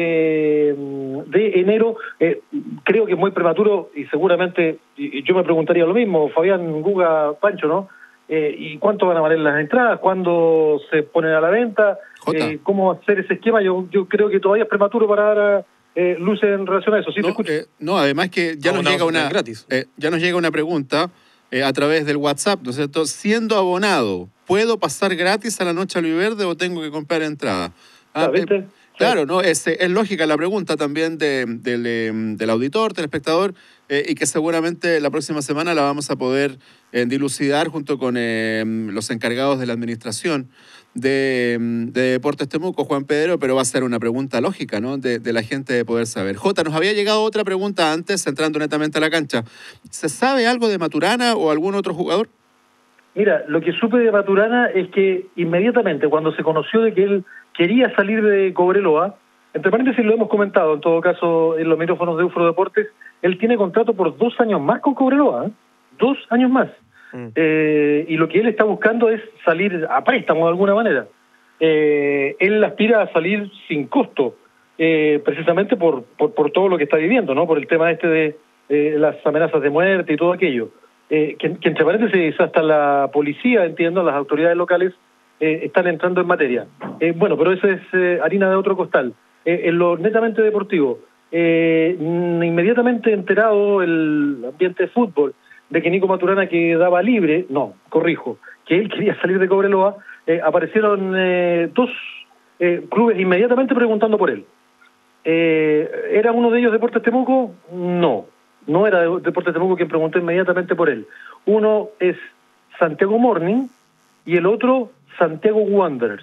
de enero. Creo que es muy prematuro y seguramente yo me preguntaría lo mismo, Fabián, Guga, Pancho, ¿no? ¿Y cuánto van a valer las entradas? ¿Cuándo se ponen a la venta? ¿Cómo hacer ese esquema? Yo creo que todavía es prematuro para dar luce en relación a eso. ¿Sí te escucho? No, además que ya nos llega una pregunta a través del WhatsApp, ¿no es cierto? Siendo abonado, ¿puedo pasar gratis a la noche albiverde o tengo que comprar entrada? ¿Viste? Claro, ¿no? Es lógica la pregunta también del auditor, del espectador, y que seguramente la próxima semana la vamos a poder dilucidar junto con los encargados de la administración de Deportes Temuco, Juan Pedro, pero va a ser una pregunta lógica, ¿no? De la gente de poder saber. Jota, nos había llegado otra pregunta antes, entrando netamente a la cancha. ¿Se sabe algo de Maturana o algún otro jugador? Mira, lo que supe de Maturana es que inmediatamente cuando se conoció de que él quería salir de Cobreloa, entre paréntesis lo hemos comentado en todo caso en los micrófonos de UFRO Deportes, él tiene contrato por 2 años más con Cobreloa, 2 años más. Y lo que él está buscando es salir a préstamo de alguna manera. Él aspira a salir sin costo, precisamente por todo lo que está viviendo, ¿no? Por el tema de las amenazas de muerte y todo aquello. Que entre paréntesis hasta la policía, entiendo, las autoridades locales están entrando en materia. Bueno, pero eso es harina de otro costal. En lo netamente deportivo, inmediatamente enterado el ambiente de fútbol de que Nico Maturana quedaba libre, que él quería salir de Cobreloa, aparecieron 2 clubes inmediatamente preguntando por él. ¿Era uno de ellos Deportes Temuco? No era Deportes Temuco quien preguntó inmediatamente por él. Uno es Santiago Morning y el otro Santiago Wanderers.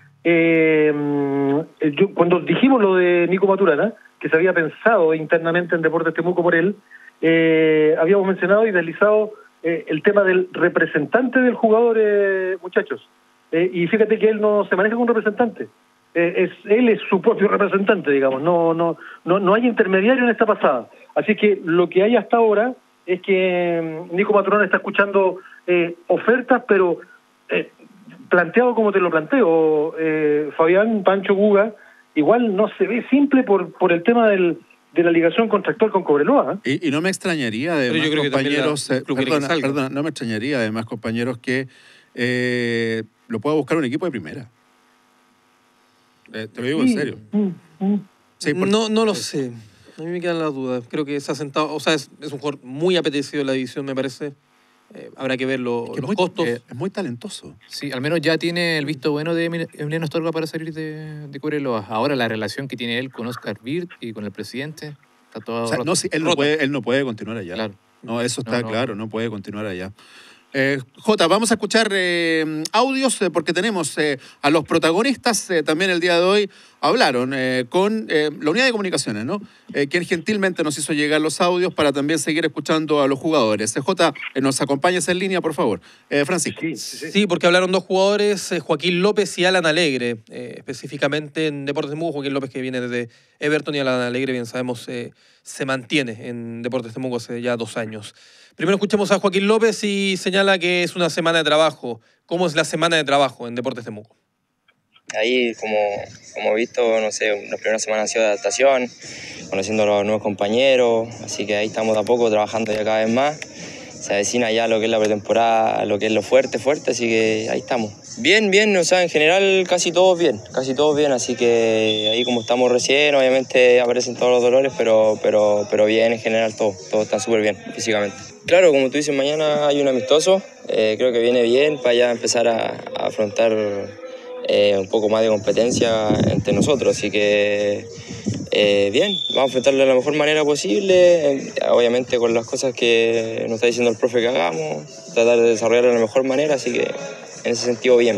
Cuando dijimos lo de Nico Maturana, que se había pensado internamente en Deportes Temuco por él, habíamos mencionado y deslizado el tema del representante del jugador, muchachos. Y fíjate que él no se maneja con un representante. Él es su propio representante, digamos. No hay intermediario en esta pasada. Así que lo que hay hasta ahora es que Nico Maturana está escuchando ofertas, pero planteado como te lo planteo, Fabián, Pancho, Guga, igual no se ve simple por el tema de la ligación contractual con Cobreloa. Y no me extrañaría además, compañeros, no me extrañaría además, compañeros, que lo pueda buscar un equipo de primera. Te lo digo en serio. Sí, no lo sé. A mí me quedan las dudas. Creo que se ha sentado, o sea, es un jugador muy apetecido en la división, me parece. Habrá que ver los costos. Es muy talentoso. Sí, al menos ya tiene el visto bueno de Emiliano Astorga para salir de Cobreloa. Ahora la relación que tiene él con Oscar Wirth y con el presidente está todo roto. Él no puede continuar allá. Claro. No, eso está claro, no puede continuar allá. Jota, vamos a escuchar audios porque tenemos a los protagonistas también el día de hoy. Hablaron con la unidad de comunicaciones, ¿no? Quien gentilmente nos hizo llegar los audios para también seguir escuchando a los jugadores. Jota, nos acompañas en línea, por favor. Francisco. Sí, porque hablaron 2 jugadores, Joaquín López y Alan Alegre. Específicamente en Deportes Temuco, Joaquín López, que viene desde Everton, y Alan Alegre, bien sabemos, se mantiene en Deportes Temuco hace ya 2 años. Primero escuchemos a Joaquín López y señala que es una semana de trabajo. ¿Cómo es la semana de trabajo en Deportes Temuco? Ahí, como he visto, no sé, las primeras semanas han sido de adaptación, conociendo a los nuevos compañeros, así que ahí estamos de a poco trabajando ya cada vez más. Se avecina ya lo que es la pretemporada, lo que es lo fuerte, así que ahí estamos. Bien, o sea, en general casi todos bien, así que ahí como estamos recién, obviamente aparecen todos los dolores, pero bien en general todo está súper bien físicamente. Claro, como tú dices, mañana hay un amistoso, creo que viene bien para ya empezar a afrontar un poco más de competencia entre nosotros, así que bien, vamos a enfrentarlo de la mejor manera posible, obviamente con las cosas que nos está diciendo el profe que hagamos, tratar de desarrollarlo de la mejor manera, así que en ese sentido bien.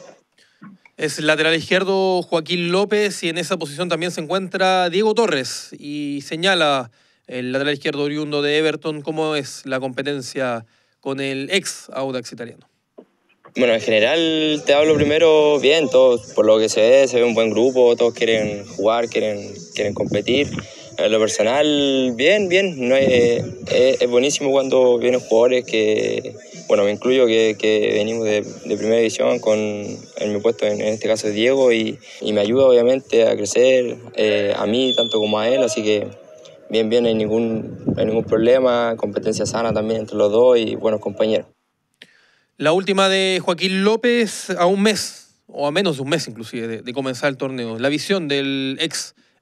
Es lateral izquierdo Joaquín López y en esa posición también se encuentra Diego Torres y señala el lateral izquierdo oriundo de Everton cómo es la competencia con el ex Audax italiano. Bueno, en general te hablo primero bien, todos por lo que se ve un buen grupo, todos quieren jugar, quieren competir. En lo personal, bien, no es buenísimo cuando vienen jugadores que, bueno, me incluyo que venimos de primera división en mi puesto, en este caso es Diego, y me ayuda obviamente a crecer, a mí tanto como a él, así que bien, no hay ningún problema, competencia sana también entre los dos y buenos compañeros. La última de Joaquín López a un mes, o a menos de un mes inclusive, de comenzar el torneo. La visión del ex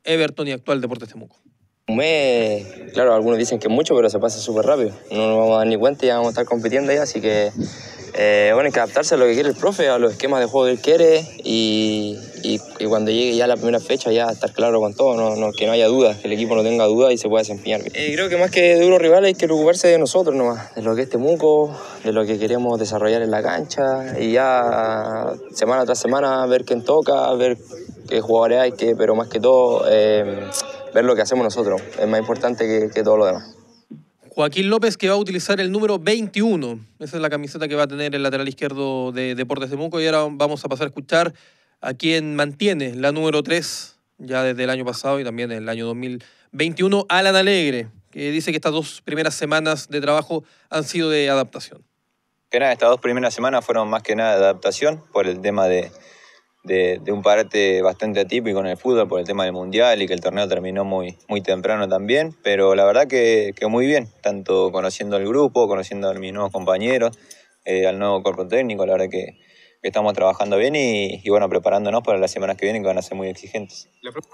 Everton y actual Deportes Temuco. Un mes, claro, algunos dicen que es mucho, pero se pasa súper rápido. No nos vamos a dar ni cuenta y ya vamos a estar compitiendo ya, así que bueno, hay que adaptarse a lo que quiere el profe, a los esquemas de juego que él quiere y cuando llegue ya la primera fecha ya estar claro con todo, que no haya dudas, que el equipo no tenga dudas y se pueda desempeñar bien. Creo que más que de unos rivales hay que preocuparse de nosotros nomás, de lo que es Temuco, de lo que queremos desarrollar en la cancha y ya semana tras semana ver quién toca, ver qué jugadores hay, pero más que todo ver lo que hacemos nosotros, es más importante que todo lo demás. Joaquín López, que va a utilizar el número 21. Esa es la camiseta que va a tener el lateral izquierdo de Deportes Temuco. Y ahora vamos a pasar a escuchar a quien mantiene la número 3 ya desde el año pasado y también en el año 2021, Alan Alegre, que dice que estas 2 primeras semanas de trabajo han sido de adaptación. Que nada, estas 2 primeras semanas fueron más que nada de adaptación por el tema de un parate bastante atípico en el fútbol por el tema del Mundial y que el torneo terminó muy temprano también, pero la verdad que muy bien, tanto conociendo el grupo, conociendo a mis nuevos compañeros, al nuevo cuerpo técnico, la verdad que estamos trabajando bien y bueno, preparándonos para las semanas que vienen que van a ser muy exigentes.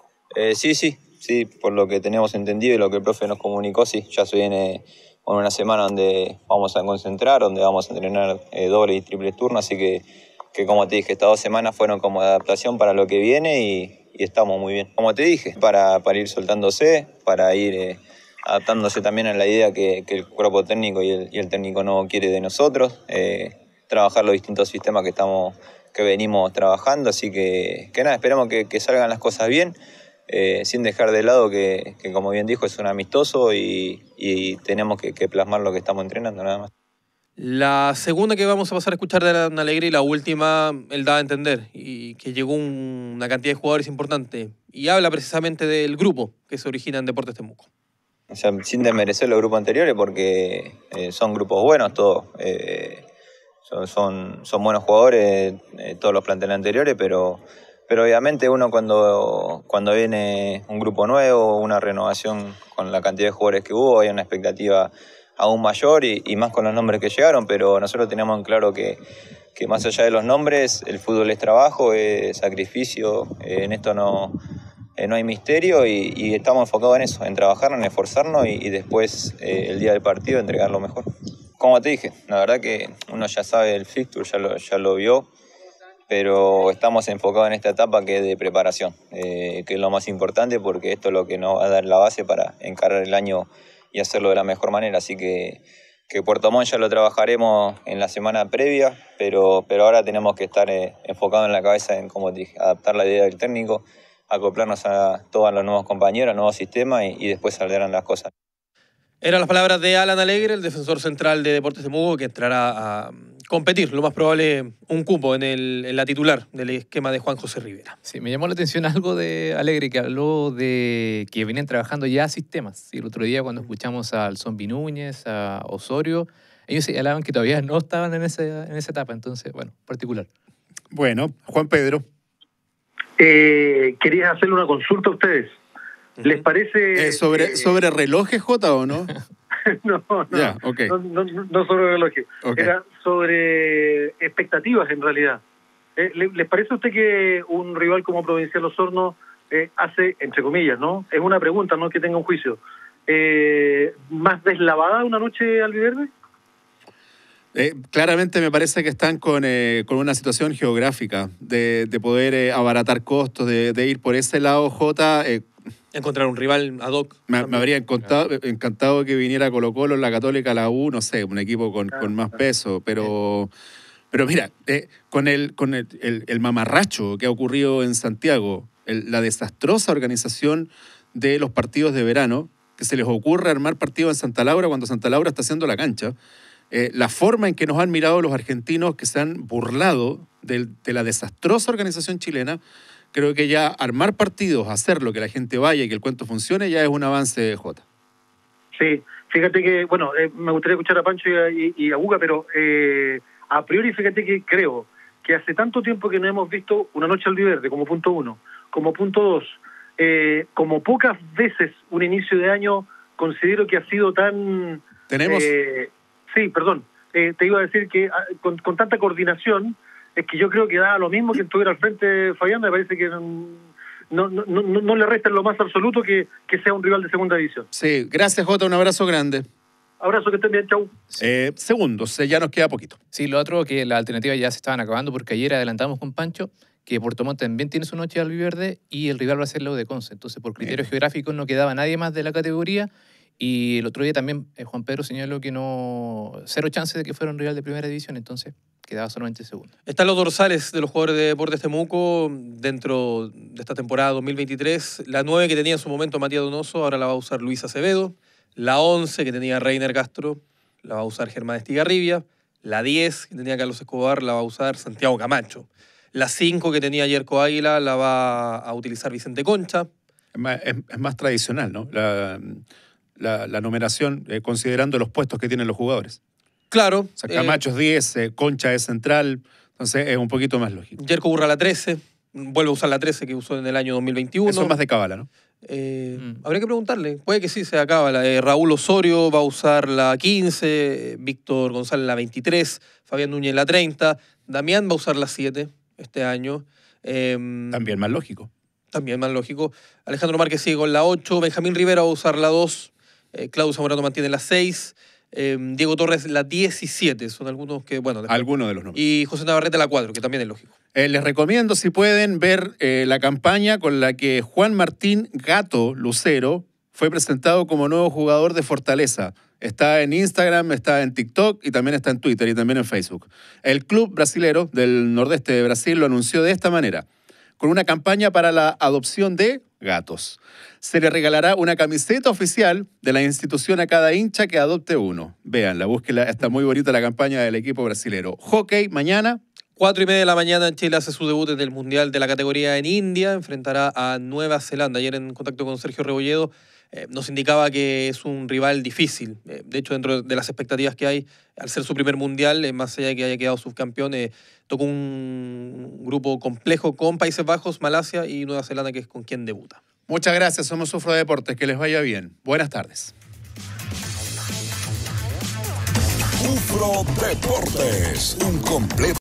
Sí, por lo que tenemos entendido y lo que el profe nos comunicó, sí, ya se viene una semana donde vamos a concentrar, donde vamos a entrenar doble y triple turno, así que como te dije, estas 2 semanas fueron como de adaptación para lo que viene y estamos muy bien. Como te dije, para ir soltándose, para ir adaptándose también a la idea que el cuerpo técnico y el técnico no quiere de nosotros, trabajar los distintos sistemas que venimos trabajando, así que nada, esperamos que salgan las cosas bien, sin dejar de lado que como bien dijo, es un amistoso y tenemos que plasmar lo que estamos entrenando, nada más. La segunda que vamos a pasar a escuchar de Alan Alegre y la última, él da a entender y que llegó una cantidad de jugadores importante y habla precisamente del grupo que se origina en Deportes Temuco. O sea, sin desmerecer los grupos anteriores porque son grupos buenos todos, son buenos jugadores todos los planteles anteriores, pero obviamente uno cuando viene un grupo nuevo, una renovación con la cantidad de jugadores que hubo, hay una expectativa aún mayor y más con los nombres que llegaron, pero nosotros teníamos en claro que más allá de los nombres, el fútbol es trabajo, es sacrificio, en esto no hay misterio y estamos enfocados en eso, en trabajar, en esforzarnos y después el día del partido entregar lo mejor. Como te dije, la verdad que uno ya sabe el fixture, ya lo vio, pero estamos enfocados en esta etapa que es de preparación, que es lo más importante porque esto es lo que nos va a dar la base para encarar el año y hacerlo de la mejor manera, así que Puerto Montt ya lo trabajaremos en la semana previa, pero ahora tenemos que estar enfocados en la cabeza en, como dije, adaptar la idea del técnico, acoplarnos a todos los nuevos compañeros, al nuevo sistema y después saldrán las cosas. Eran las palabras de Alan Alegre, el defensor central de Deportes Temuco, que entrará a competir, lo más probable, un cupo en la titular del esquema de Juan José Rivera. Sí, me llamó la atención algo de Alegre, que habló de que venían trabajando ya sistemas. Y el otro día cuando escuchamos al Zombi Núñez, a Osorio, ellos señalaban que todavía no estaban en esa etapa, entonces, bueno, particular. Bueno, Juan Pedro. Quería hacerle una consulta a ustedes. ¿Les parece...? ¿Sobre relojes, Jota, o no? No, ya, okay. no sobre relojes. Okay. Era sobre expectativas, en realidad. ¿Les parece a usted que un rival como Provincial Osorno hace, entre comillas, ¿no? Es una pregunta, no que tenga un juicio. ¿Más deslavada una noche albiverde? Claramente me parece que están con una situación geográfica de poder abaratar costos, de ir por ese lado, Jota. Encontrar un rival ad hoc. Me habría encantado que viniera Colo-Colo, la Católica, la U, no sé, un equipo con más peso, pero mira, con el mamarracho que ha ocurrido en Santiago, la desastrosa organización de los partidos de verano, que se les ocurre armar partidos en Santa Laura cuando Santa Laura está haciendo la cancha, la forma en que nos han mirado los argentinos que se han burlado de la desastrosa organización chilena, creo que ya armar partidos, hacerlo, que la gente vaya y que el cuento funcione, ya es un avance, Jota. Sí, fíjate que, bueno, me gustaría escuchar a Pancho y a Guga, pero a priori fíjate que creo que hace tanto tiempo que no hemos visto una noche albiverde como punto 1, como punto 2, como pocas veces un inicio de año considero que ha sido tan... Tenemos... sí, perdón, te iba a decir que con tanta coordinación... Es que yo creo que da lo mismo que estuviera al frente Fabián, me parece que no le resta en lo más absoluto que sea un rival de segunda división. Sí, gracias Jota, un abrazo grande. Abrazo, que estén bien, chau. Segundos, ya nos queda poquito. Sí, lo otro que las alternativas ya se estaban acabando porque ayer adelantamos con Pancho que Puerto Montt también tiene su noche de albiverde y el rival va a ser Leo de Conce. Entonces, por criterios geográficos no quedaba nadie más de la categoría. Y el otro día también Juan Pedro señaló que cero chance de que fuera un rival de primera división, entonces quedaba solamente segundo. Están los dorsales de los jugadores de Deportes Temuco dentro de esta temporada 2023. La 9 que tenía en su momento Matías Donoso, ahora la va a usar Luis Acevedo. La 11 que tenía Reiner Castro, la va a usar Germán Estigarribia. La 10 que tenía Carlos Escobar, la va a usar Santiago Camacho. La 5 que tenía Yerko Águila, la va a utilizar Vicente Concha. Es más tradicional, ¿no? La numeración, considerando los puestos que tienen los jugadores. Claro. O sea, Camacho es 10, Concha es central, entonces es un poquito más lógico. Yerko Burra la 13, vuelve a usar la 13 que usó en el año 2021. Eso es más de cábala, ¿no? Habría que preguntarle, puede que sí sea cábala. Raúl Osorio va a usar la 15, Víctor González la 23, Fabián Núñez la 30, Damián va a usar la 7 este año. También más lógico. Alejandro Márquez sigue con la 8, Benjamín Rivera va a usar la 2, Claudio Zamorano mantiene la 6, Diego Torres la 17, son algunos que, bueno... Algunos de los nombres. Y José Navarrete la 4, que también es lógico. Les recomiendo, si pueden, ver la campaña con la que Juan Martín Gato Lucero fue presentado como nuevo jugador de Fortaleza. Está en Instagram, está en TikTok y también está en Twitter y también en Facebook. El club brasilero del nordeste de Brasil lo anunció de esta manera: con una campaña para la adopción de gatos. Se le regalará una camiseta oficial de la institución a cada hincha que adopte uno. Véanla, búsquenla, está muy bonita la campaña del equipo brasilero. Hockey, mañana. 4:30 de la mañana, Chile hace su debut en el Mundial de la categoría en India, enfrentará a Nueva Zelanda. Ayer en contacto con Sergio Rebolledo nos indicaba que es un rival difícil. De hecho, dentro de las expectativas que hay, al ser su primer Mundial, más allá de que haya quedado subcampeón, tocó un grupo complejo con Países Bajos, Malasia y Nueva Zelanda, que es con quien debuta. Muchas gracias, somos Sufro Deportes, que les vaya bien. Buenas tardes. Sufro Deportes, un completo